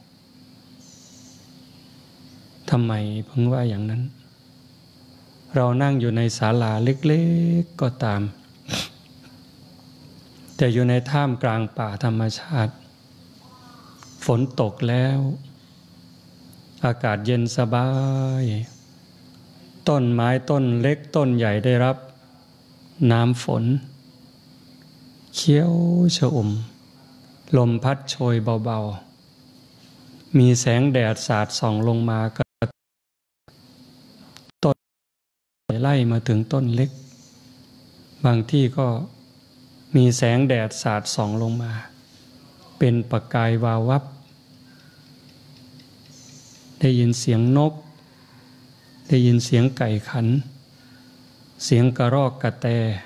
ทำไมเพิ่งว่าอย่างนั้นเรานั่งอยู่ในศาลาเล็กๆก็ตามแต่อยู่ในท่ามกลางป่าธรรมชาติฝนตกแล้วอากาศเย็นสบายต้นไม้ต้นเล็กต้นใหญ่ได้รับน้ำฝนเขียวชอุ่มลมพัดโชยเบาๆมีแสงแดดสาดส่องลงมากระต้นไล่มาถึงต้นเล็กบางที่ก็มีแสงแดดสาดส่องลงมาเป็นประกายวาววับได้ยินเสียงนกได้ยินเสียงไก่ขันเสียงกระรอกกระแต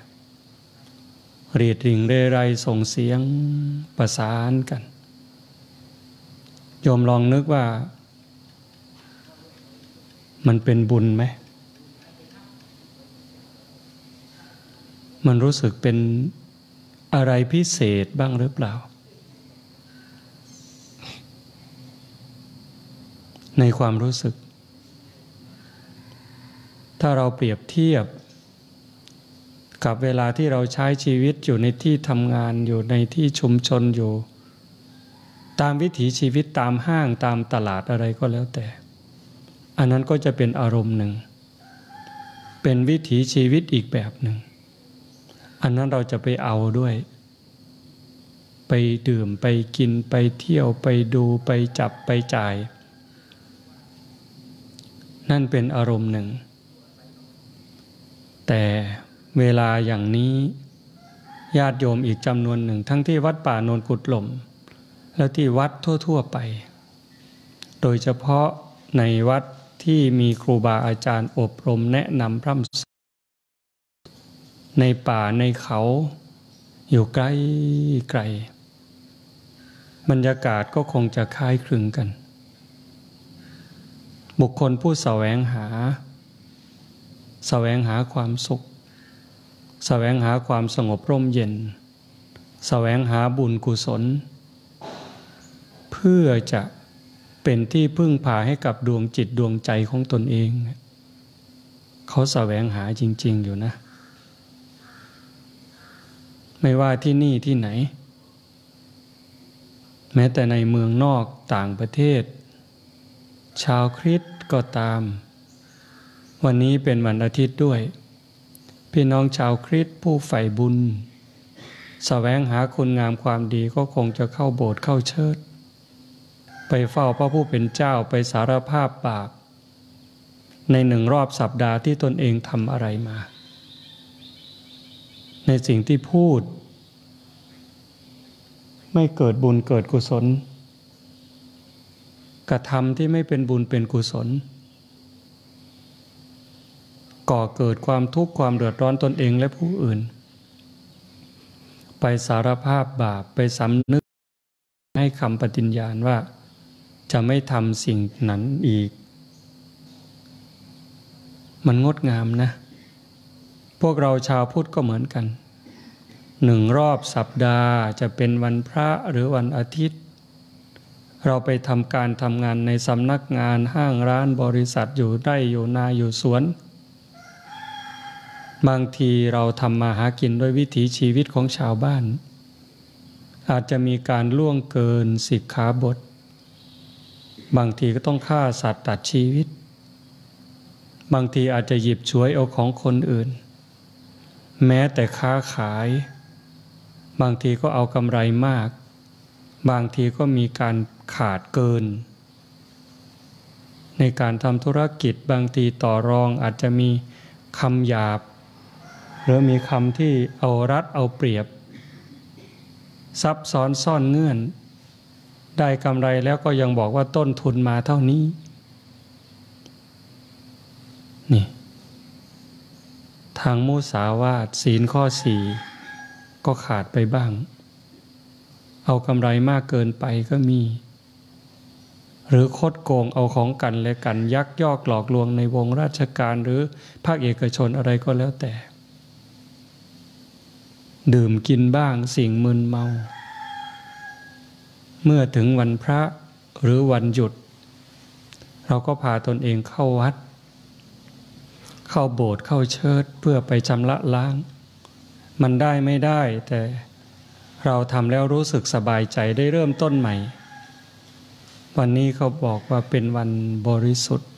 รีดริ่งเรไรส่งเสียงประสานกันโยมลองนึกว่ามันเป็นบุญไหมมันรู้สึกเป็นอะไรพิเศษบ้างหรือเปล่าในความรู้สึกถ้าเราเปรียบเทียบกับเวลาที่เราใช้ชีวิตอยู่ในที่ทำงานอยู่ในที่ชุมชนอยู่ตามวิถีชีวิตตามห้างตามตลาดอะไรก็แล้วแต่อันนั้นก็จะเป็นอารมณ์หนึ่งเป็นวิถีชีวิตอีกแบบหนึ่งอันนั้นเราจะไปเอาด้วยไปดื่มไปกินไปเที่ยวไปดูไปจับไปจ่ายนั่นเป็นอารมณ์หนึ่งแต่เวลาอย่างนี้ญาติโยมอีกจำนวนหนึ่งทั้งที่วัดป่าโนนกุฎหล่มและที่วัดทั่วๆไปโดยเฉพาะในวัดที่มีครูบาอาจารย์อบรมแนะนำพร่ำสอนในป่าในเขาอยู่ใกล้ไกลบรรยากาศก็คงจะคล้ายคลึงกันบุคคลผู้แสวงหาแสวงหาความสุขแสวงหาความสงบร่มเย็นแสวงหาบุญกุศลเพื่อจะเป็นที่พึ่งพาให้กับดวงจิตดวงใจของตนเองเขาแสวงหาจริงๆอยู่นะไม่ว่าที่นี่ที่ไหนแม้แต่ในเมืองนอกต่างประเทศชาวคริสต์ก็ตามวันนี้เป็นวันอาทิตย์ด้วยพี่น้องชาวคริสต์ผู้ใฝ่บุญแสวงหาคุณงามความดีก็คงจะเข้าโบสถ์เข้าเชิดไปเฝ้าพระผู้เป็นเจ้าไปสารภาพบาปในหนึ่งรอบสัปดาห์ที่ตนเองทำอะไรมาในสิ่งที่พูดไม่เกิดบุญเกิดกุศลกระทำที่ไม่เป็นบุญเป็นกุศลก่อเกิดความทุกข์ความเดือดร้อนตนเองและผู้อื่นไปสารภาพบาปไปสำนึกให้คำปฏิญญาณว่าจะไม่ทำสิ่งนั้นอีกมันงดงามนะพวกเราชาวพุทธก็เหมือนกันหนึ่งรอบสัปดาห์จะเป็นวันพระหรือวันอาทิตย์เราไปทำการทำงานในสำนักงานห้างร้านบริษัทอยู่ไร่อยู่นาอยู่สวนบางทีเราทำมาหากินด้วยวิถีชีวิตของชาวบ้านอาจจะมีการล่วงเกินสิกขาบทบางทีก็ต้องฆ่าสัตว์ตัดชีวิตบางทีอาจจะหยิบฉวยเอาของคนอื่นแม้แต่ค้าขายบางทีก็เอากำไรมากบางทีก็มีการขาดเกินในการทำธุรกิจบางทีต่อรองอาจจะมีคำหยาบหรือมีคำที่เอารัดเอาเปรียบซับซ้อนซ่อนเงื่อนได้กำไรแล้วก็ยังบอกว่าต้นทุนมาเท่านี้นี่ทางมุสาวาทศีลข้อสี่ก็ขาดไปบ้างเอากำไรมากเกินไปก็มีหรือคดโกงเอาของกันและกันยักยอกหลอกลวงในวงราชการหรือภาคเอกชนอะไรก็แล้วแต่ดื่มกินบ้างสิ่งมึนเมาเมื่อถึงวันพระหรือวันหยุดเราก็พาตนเองเข้าวัดเข้าโบสถ์เข้าเชิดเพื่อไปชำระล้างมันได้ไม่ได้แต่เราทำแล้วรู้สึกสบายใจได้เริ่มต้นใหม่วันนี้เขาบอกว่าเป็นวันบริสุทธิ์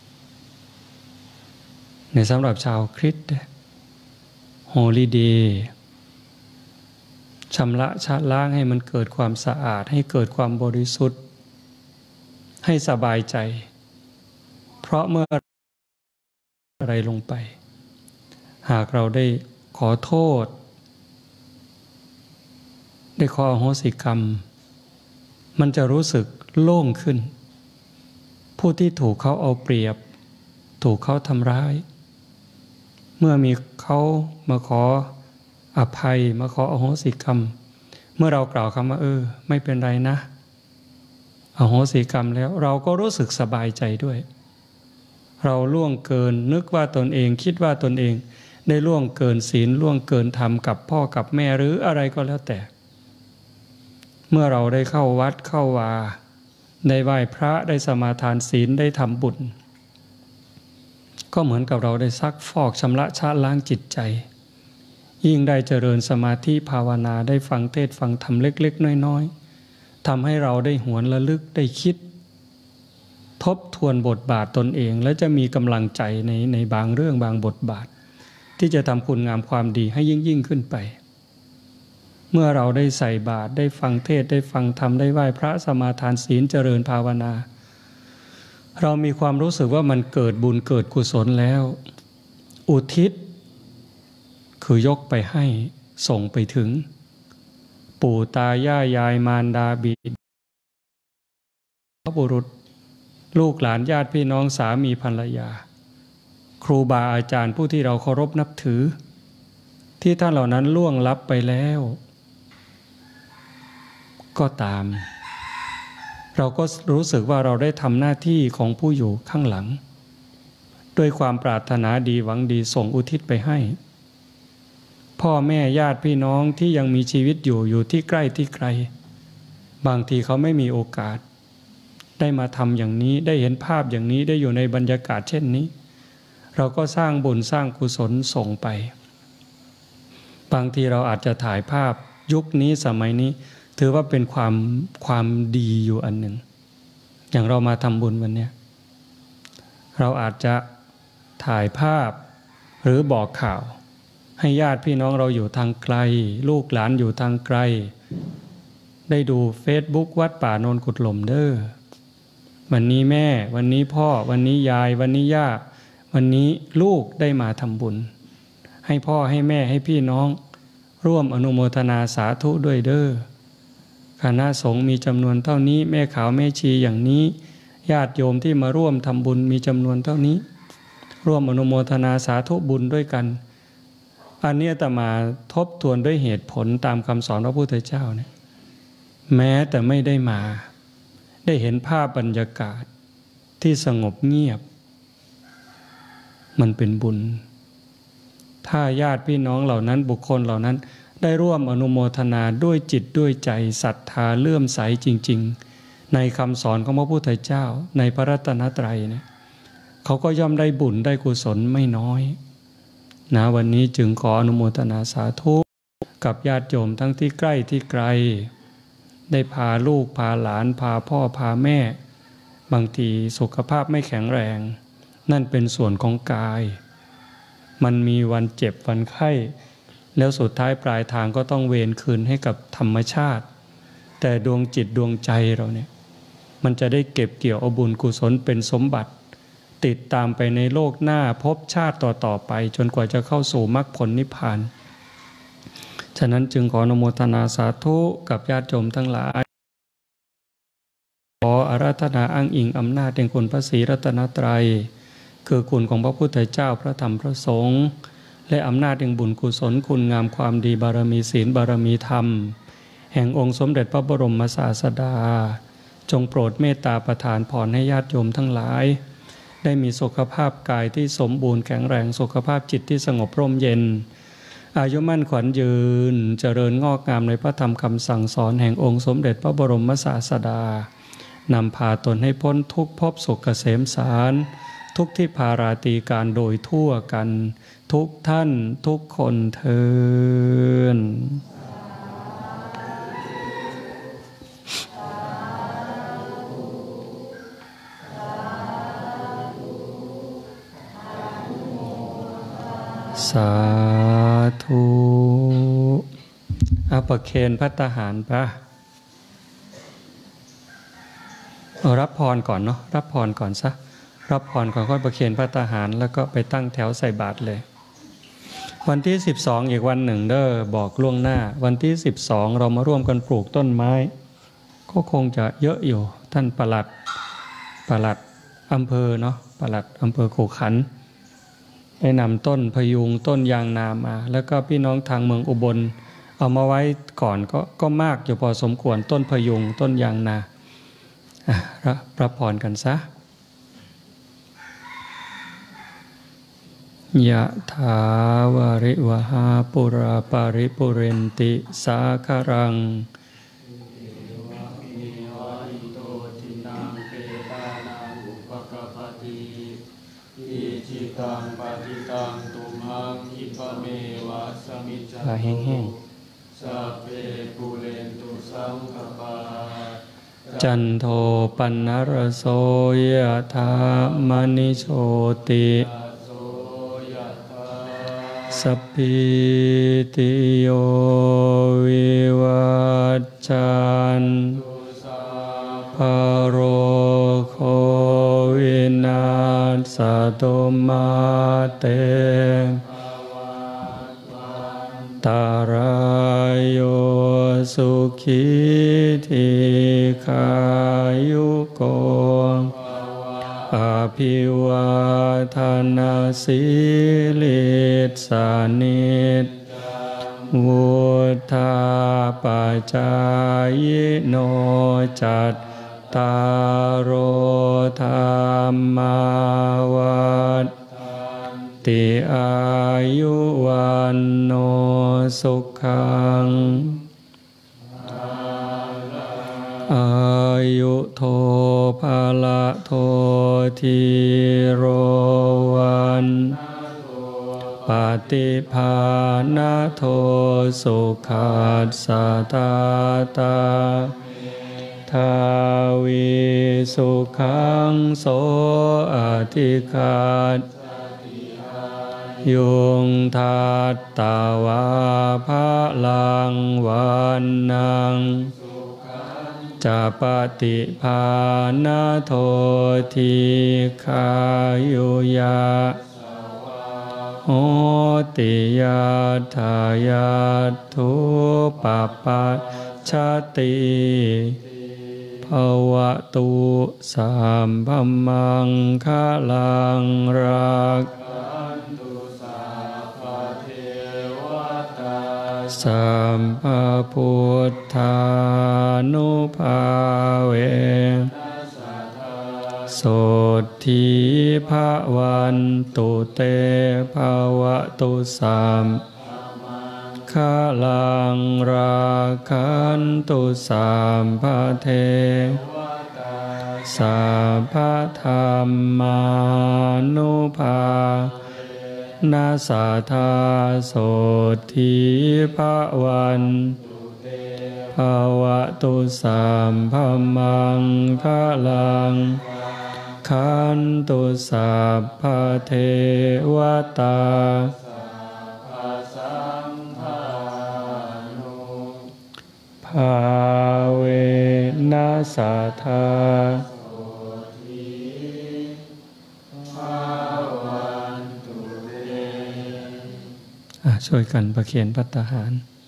ในสำหรับชาวคริสต์โฮลิเดย์ชำระชะล้างให้มันเกิดความสะอาดให้เกิดความบริสุทธิ์ให้สบายใจเพราะเมื่ออะไรลงไปหากเราได้ขอโทษได้ขออโหสิกรรมมันจะรู้สึกโล่งขึ้นผู้ที่ถูกเขาเอาเปรียบถูกเขาทำร้ายเมื่อมีเขามาขออภัยมาขออโหสิกรรมเมื่อเรากล่าวคำว่าเออไม่เป็นไรนะอโหสิกรรมแล้วเราก็รู้สึกสบายใจด้วยเราล่วงเกินนึกว่าตนเองคิดว่าตนเองได้ล่วงเกินศีลล่วงเกินธรรมกับพ่อกับแม่หรืออะไรก็แล้วแต่เมื่อเราได้เข้าวัดเข้าวาได้ไหว้พระได้สมาทานศีลได้ทำบุญก็เหมือนกับเราได้ซักฟอกชำระชะล้างจิตใจยิ่งได้เจริญสมาธิภาวนาได้ฟังเทศน์ฟังธรรมเล็กๆน้อยๆทำให้เราได้หวนระลึกได้คิดทบทวนบทบาทตนเองและจะมีกำลังใจในในบางเรื่องบางบทบาทที่จะทำคุณงามความดีให้ยิ่งยิ่งขึ้นไปเมื่อเราได้ใส่บาตรได้ฟังเทศน์ได้ฟังธรรมได้ไหว้พระสมาทานศีลเจริญภาวนาเรามีความรู้สึกว่ามันเกิดบุญเกิดกุศลแล้วอุทิศคือยกไปให้ส่งไปถึงปู่ตายายยายมารดาบิดาบุรุษลูกหลานญาติพี่น้องสามีภรรยาครูบาอาจารย์ผู้ที่เราเคารพนับถือที่ท่านเหล่านั้นล่วงลับไปแล้วก็ตามเราก็รู้สึกว่าเราได้ทำหน้าที่ของผู้อยู่ข้างหลังด้วยความปรารถนาดีหวังดีส่งอุทิศไปให้พ่อแม่ญาติพี่น้องที่ยังมีชีวิตอยู่อยู่ที่ใกล้ที่ไกลบางทีเขาไม่มีโอกาสได้มาทำอย่างนี้ได้เห็นภาพอย่างนี้ได้อยู่ในบรรยากาศเช่นนี้เราก็สร้างบุญสร้างกุศลส่งไปบางทีเราอาจจะถ่ายภาพยุคนี้สมัยนี้ถือว่าเป็นความความดีอยู่อันหนึ่งอย่างเรามาทำบุญวันนี้เราอาจจะถ่ายภาพหรือบอกข่าวให้ญาติพี่น้องเราอยู่ทางไกลลูกหลานอยู่ทางไกลได้ดู Facebook วัดป่าโนนกุดหล่มเด้อวันนี้แม่วันนี้พ่อวันนี้ยายวันนี้ย่าวันนี้ลูกได้มาทำบุญให้พ่อให้แม่ให้พี่น้องร่วมอนุโมทนาสาธุด้วยเด้อคณะสงฆ์มีจำนวนเท่านี้แม่ขาวแม่ชีอย่างนี้ญาติโยมที่มาร่วมทำบุญมีจำนวนเท่านี้ร่วมอนุโมทนาสาธุบุญด้วยกันอันนี้อาตมาทบทวนด้วยเหตุผลตามคำสอนพระพุทธเจ้าเนี่ยแม้แต่ไม่ได้มาได้เห็นภาพบรรยากาศที่สงบเงียบมันเป็นบุญถ้าญาติพี่น้องเหล่านั้นบุคคลเหล่านั้นได้ร่วมอนุโมทนาด้วยจิตด้วยใจศรัทธาเลื่อมใสจริงๆในคำสอนของพระพุทธเจ้าในพระรัตนตรัยเนี่ยเขาก็ย่อมได้บุญได้กุศลไม่น้อยนะวันนี้จึงขออนุโมทนาสาธุกับญาติโยมทั้งที่ใกล้ที่ไกลได้พาลูกพาหลานพาพ่อพาแม่บางทีสุขภาพไม่แข็งแรงนั่นเป็นส่วนของกายมันมีวันเจ็บวันไข้แล้วสุดท้ายปลายทางก็ต้องเวรคืนให้กับธรรมชาติแต่ดวงจิตดวงใจเราเนี่ยมันจะได้เก็บเกี่ยวเอาบุญกุศลเป็นสมบัติติดตามไปในโลกหน้าพบชาติต่อๆไปจนกว่าจะเข้าสู่มรรคผลนิพพานฉะนั้นจึงขออนุโมทนาสาธุกับญาติโยมทั้งหลายขออาราธนาอ้างอิงอำนาจแห่งคุณพระศรีรัตนตรัยคือคุณของพระพุทธเจ้าพระธรรมพระสงฆ์และอำนาจแห่งบุญกุศลคุณงามความดีบารมีศีลบารมีธรรมแห่งองค์สมเด็จพระบรมศาสดาจงโปรดเมตตาประทานพรให้ญาติโยมทั้งหลายได้มีสุขภาพกายที่สมบูรณ์แข็งแรงสุขภาพจิตที่สงบร่มเย็นอายุมั่นขวัญยืนเจริญงอกงามในพระธรรมคำสั่งสอนแห่งองค์สมเด็จพระบรมศาสดานำพาตนให้พ้นทุกภพสุขเกษมสารทุกที่พาราตีการโดยทั่วกันทุกท่านทุกคนเทินสาธุเอาประเคนพระทหารปะเอารับพรก่อนเนาะรับพรก่อนซะรับพรก่อนค่อยประเคนพระทหารแล้วก็ไปตั้งแถวใส่บาตรเลยวันที่สิบสองอีกวันหนึ่งเด้อบอกล่วงหน้าวันที่สิบสองเรามาร่วมกันปลูกต้นไม้ก็คงจะเยอะอยู่ท่านปลัดปลัดอำเภอเนาะปลัดอำเภอขู่ขันได้นำต้นพยุงต้นยางนามาแล้วก็พี่น้องทางเมืองอุบลเอามาไว้ก่อนก็ก็มากอยู่พอสมควรต้นพยุงต้นยางนาอ่ะรับพรกันซะยะถาวาริวหาปุราปาริปุเรนติสาคารังตังปฏิตังตุมหังอิปะเมวะสมิจจาแห้งๆสัพเพปุเรนตุสังคปาจันโทปนรโสยถามณิโชติสัพพิติโยวิวัจจันภโรโควินาศตุมาเตตารายโยสุขีทีขายุโกอาภิวาทนาสิลิสานิจวุธาปจายโนจัตตารโอธรรมาวัฏติอายุวันโนสุขังอายุโทภาละโททีโรวันปฏิภาณโทสุขัสสะตาตาทาวิสุขังโสอธิคาตยุงทัตตาวาภะลังวันนังจะปฏิภาณโททีขายุยะโหติยาทายาทุปปัชชติภวตุสัมภัมมังคลังรักสัมภพุทธานุภาเวโสทิภวันตุเตภวตุสัมคลังราคันตุสัมภเทสัพพธรรมานุภานาสาธาโสทิภวันภวตุสัมภัมมังคลังคันตุสัพพเทวตาภาเวนัสสาธาช่วยกันประเคนภัตตาหาร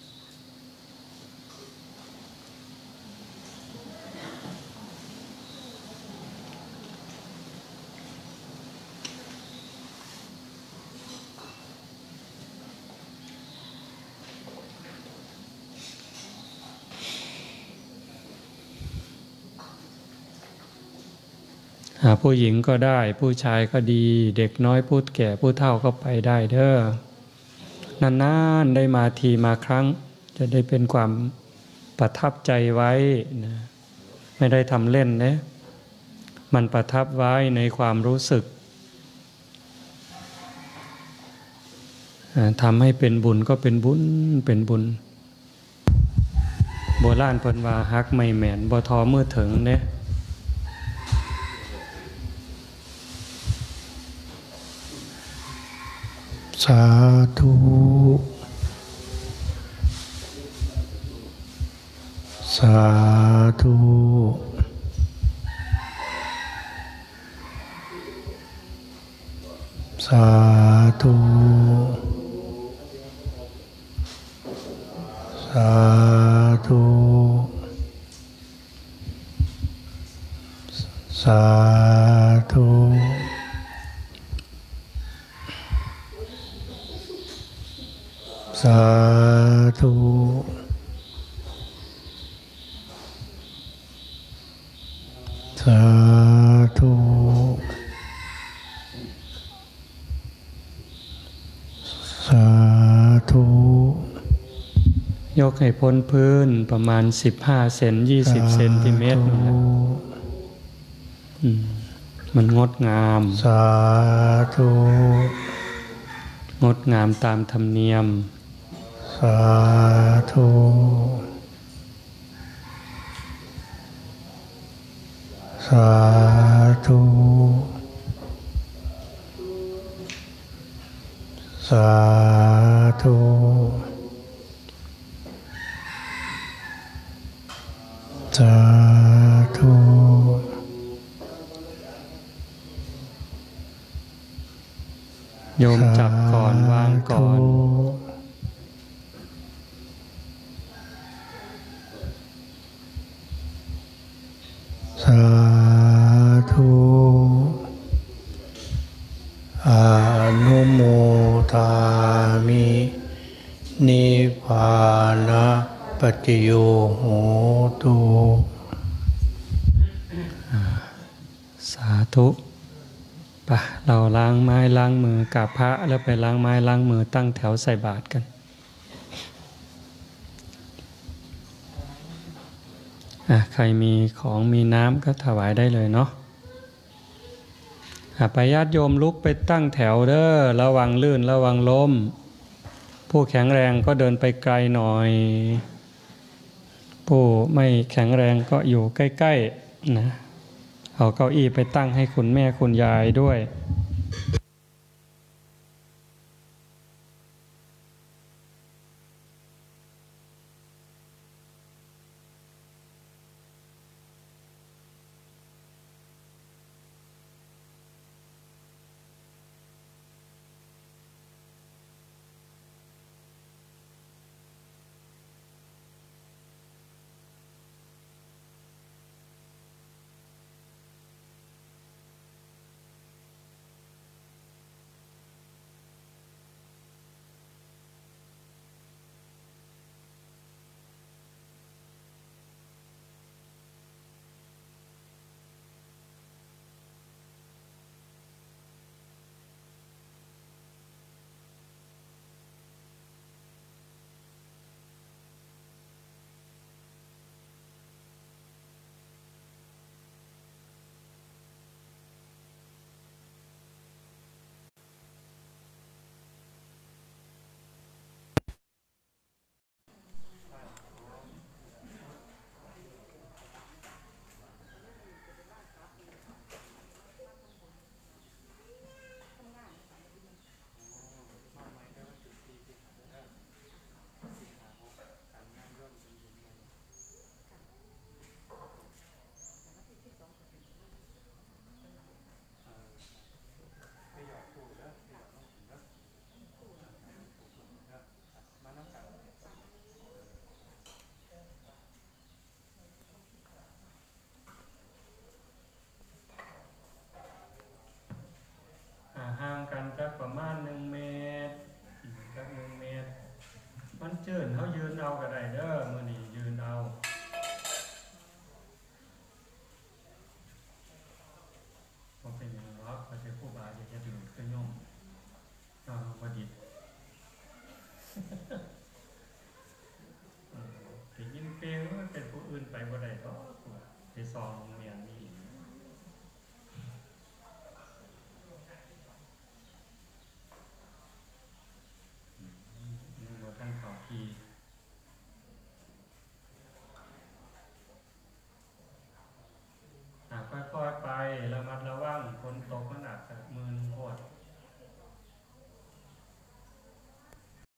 ผู้หญิงก็ได้ผู้ชายก็ดีเด็กน้อยผู้แก่ผู้เฒ่าก็ไปได้เด้อนานๆได้มาทีมาครั้งจะได้เป็นความประทับใจไว้นะไม่ได้ทำเล่นนะมันประทับไว้ในความรู้สึกทำให้เป็นบุญก็เป็นบุญเป็นบุญโบราณเพิ่นว่าฮักไม่แม่นบ่ทอมือถึงเนี่ยสาธุสาธุสาธุสาธุสาธุสาธุสาธุสาธุยกให้พ้นพื้นประมาณสิบห้าเซนยี่สิบเซนติเมตรนั่นแหละมันงดงามสาธุงดงามตามธรรมเนียมสาธุสาธุสาธุสาธุโยมจับก่อนวางก่อนสาธุอนุโมทามินิพพานะปัจจโยโหตุสาธุไปเราล้างไม้ล้างมือกับพระแล้วไปล้างไม้ล้างมือตั้งแถวใส่บาตรกันอ่ะใครมีของมีน้ำก็ถวายได้เลยเนาะอ่ะไปญาติโยมลุกไปตั้งแถวเด้อระวังลื่นระวังล้มผู้แข็งแรงก็เดินไปไกลหน่อยผู้ไม่แข็งแรงก็อยู่ใกล้ๆนะเอาเก้าอี้ไปตั้งให้คุณแม่คุณยายด้วยห่างกันจักประมาณหนึ่งเมตรจักหนึ่งเมตรมันเจิ่นเขายืนเอาก็ได้เด้อมื้อนี้ยืนเอาบ่เป็นหยังหรอกพระเจ้าครูบาอย่าเฮ็ดหลุดขึ้นย่อมอ่าบ่ดีในซองเนี่ย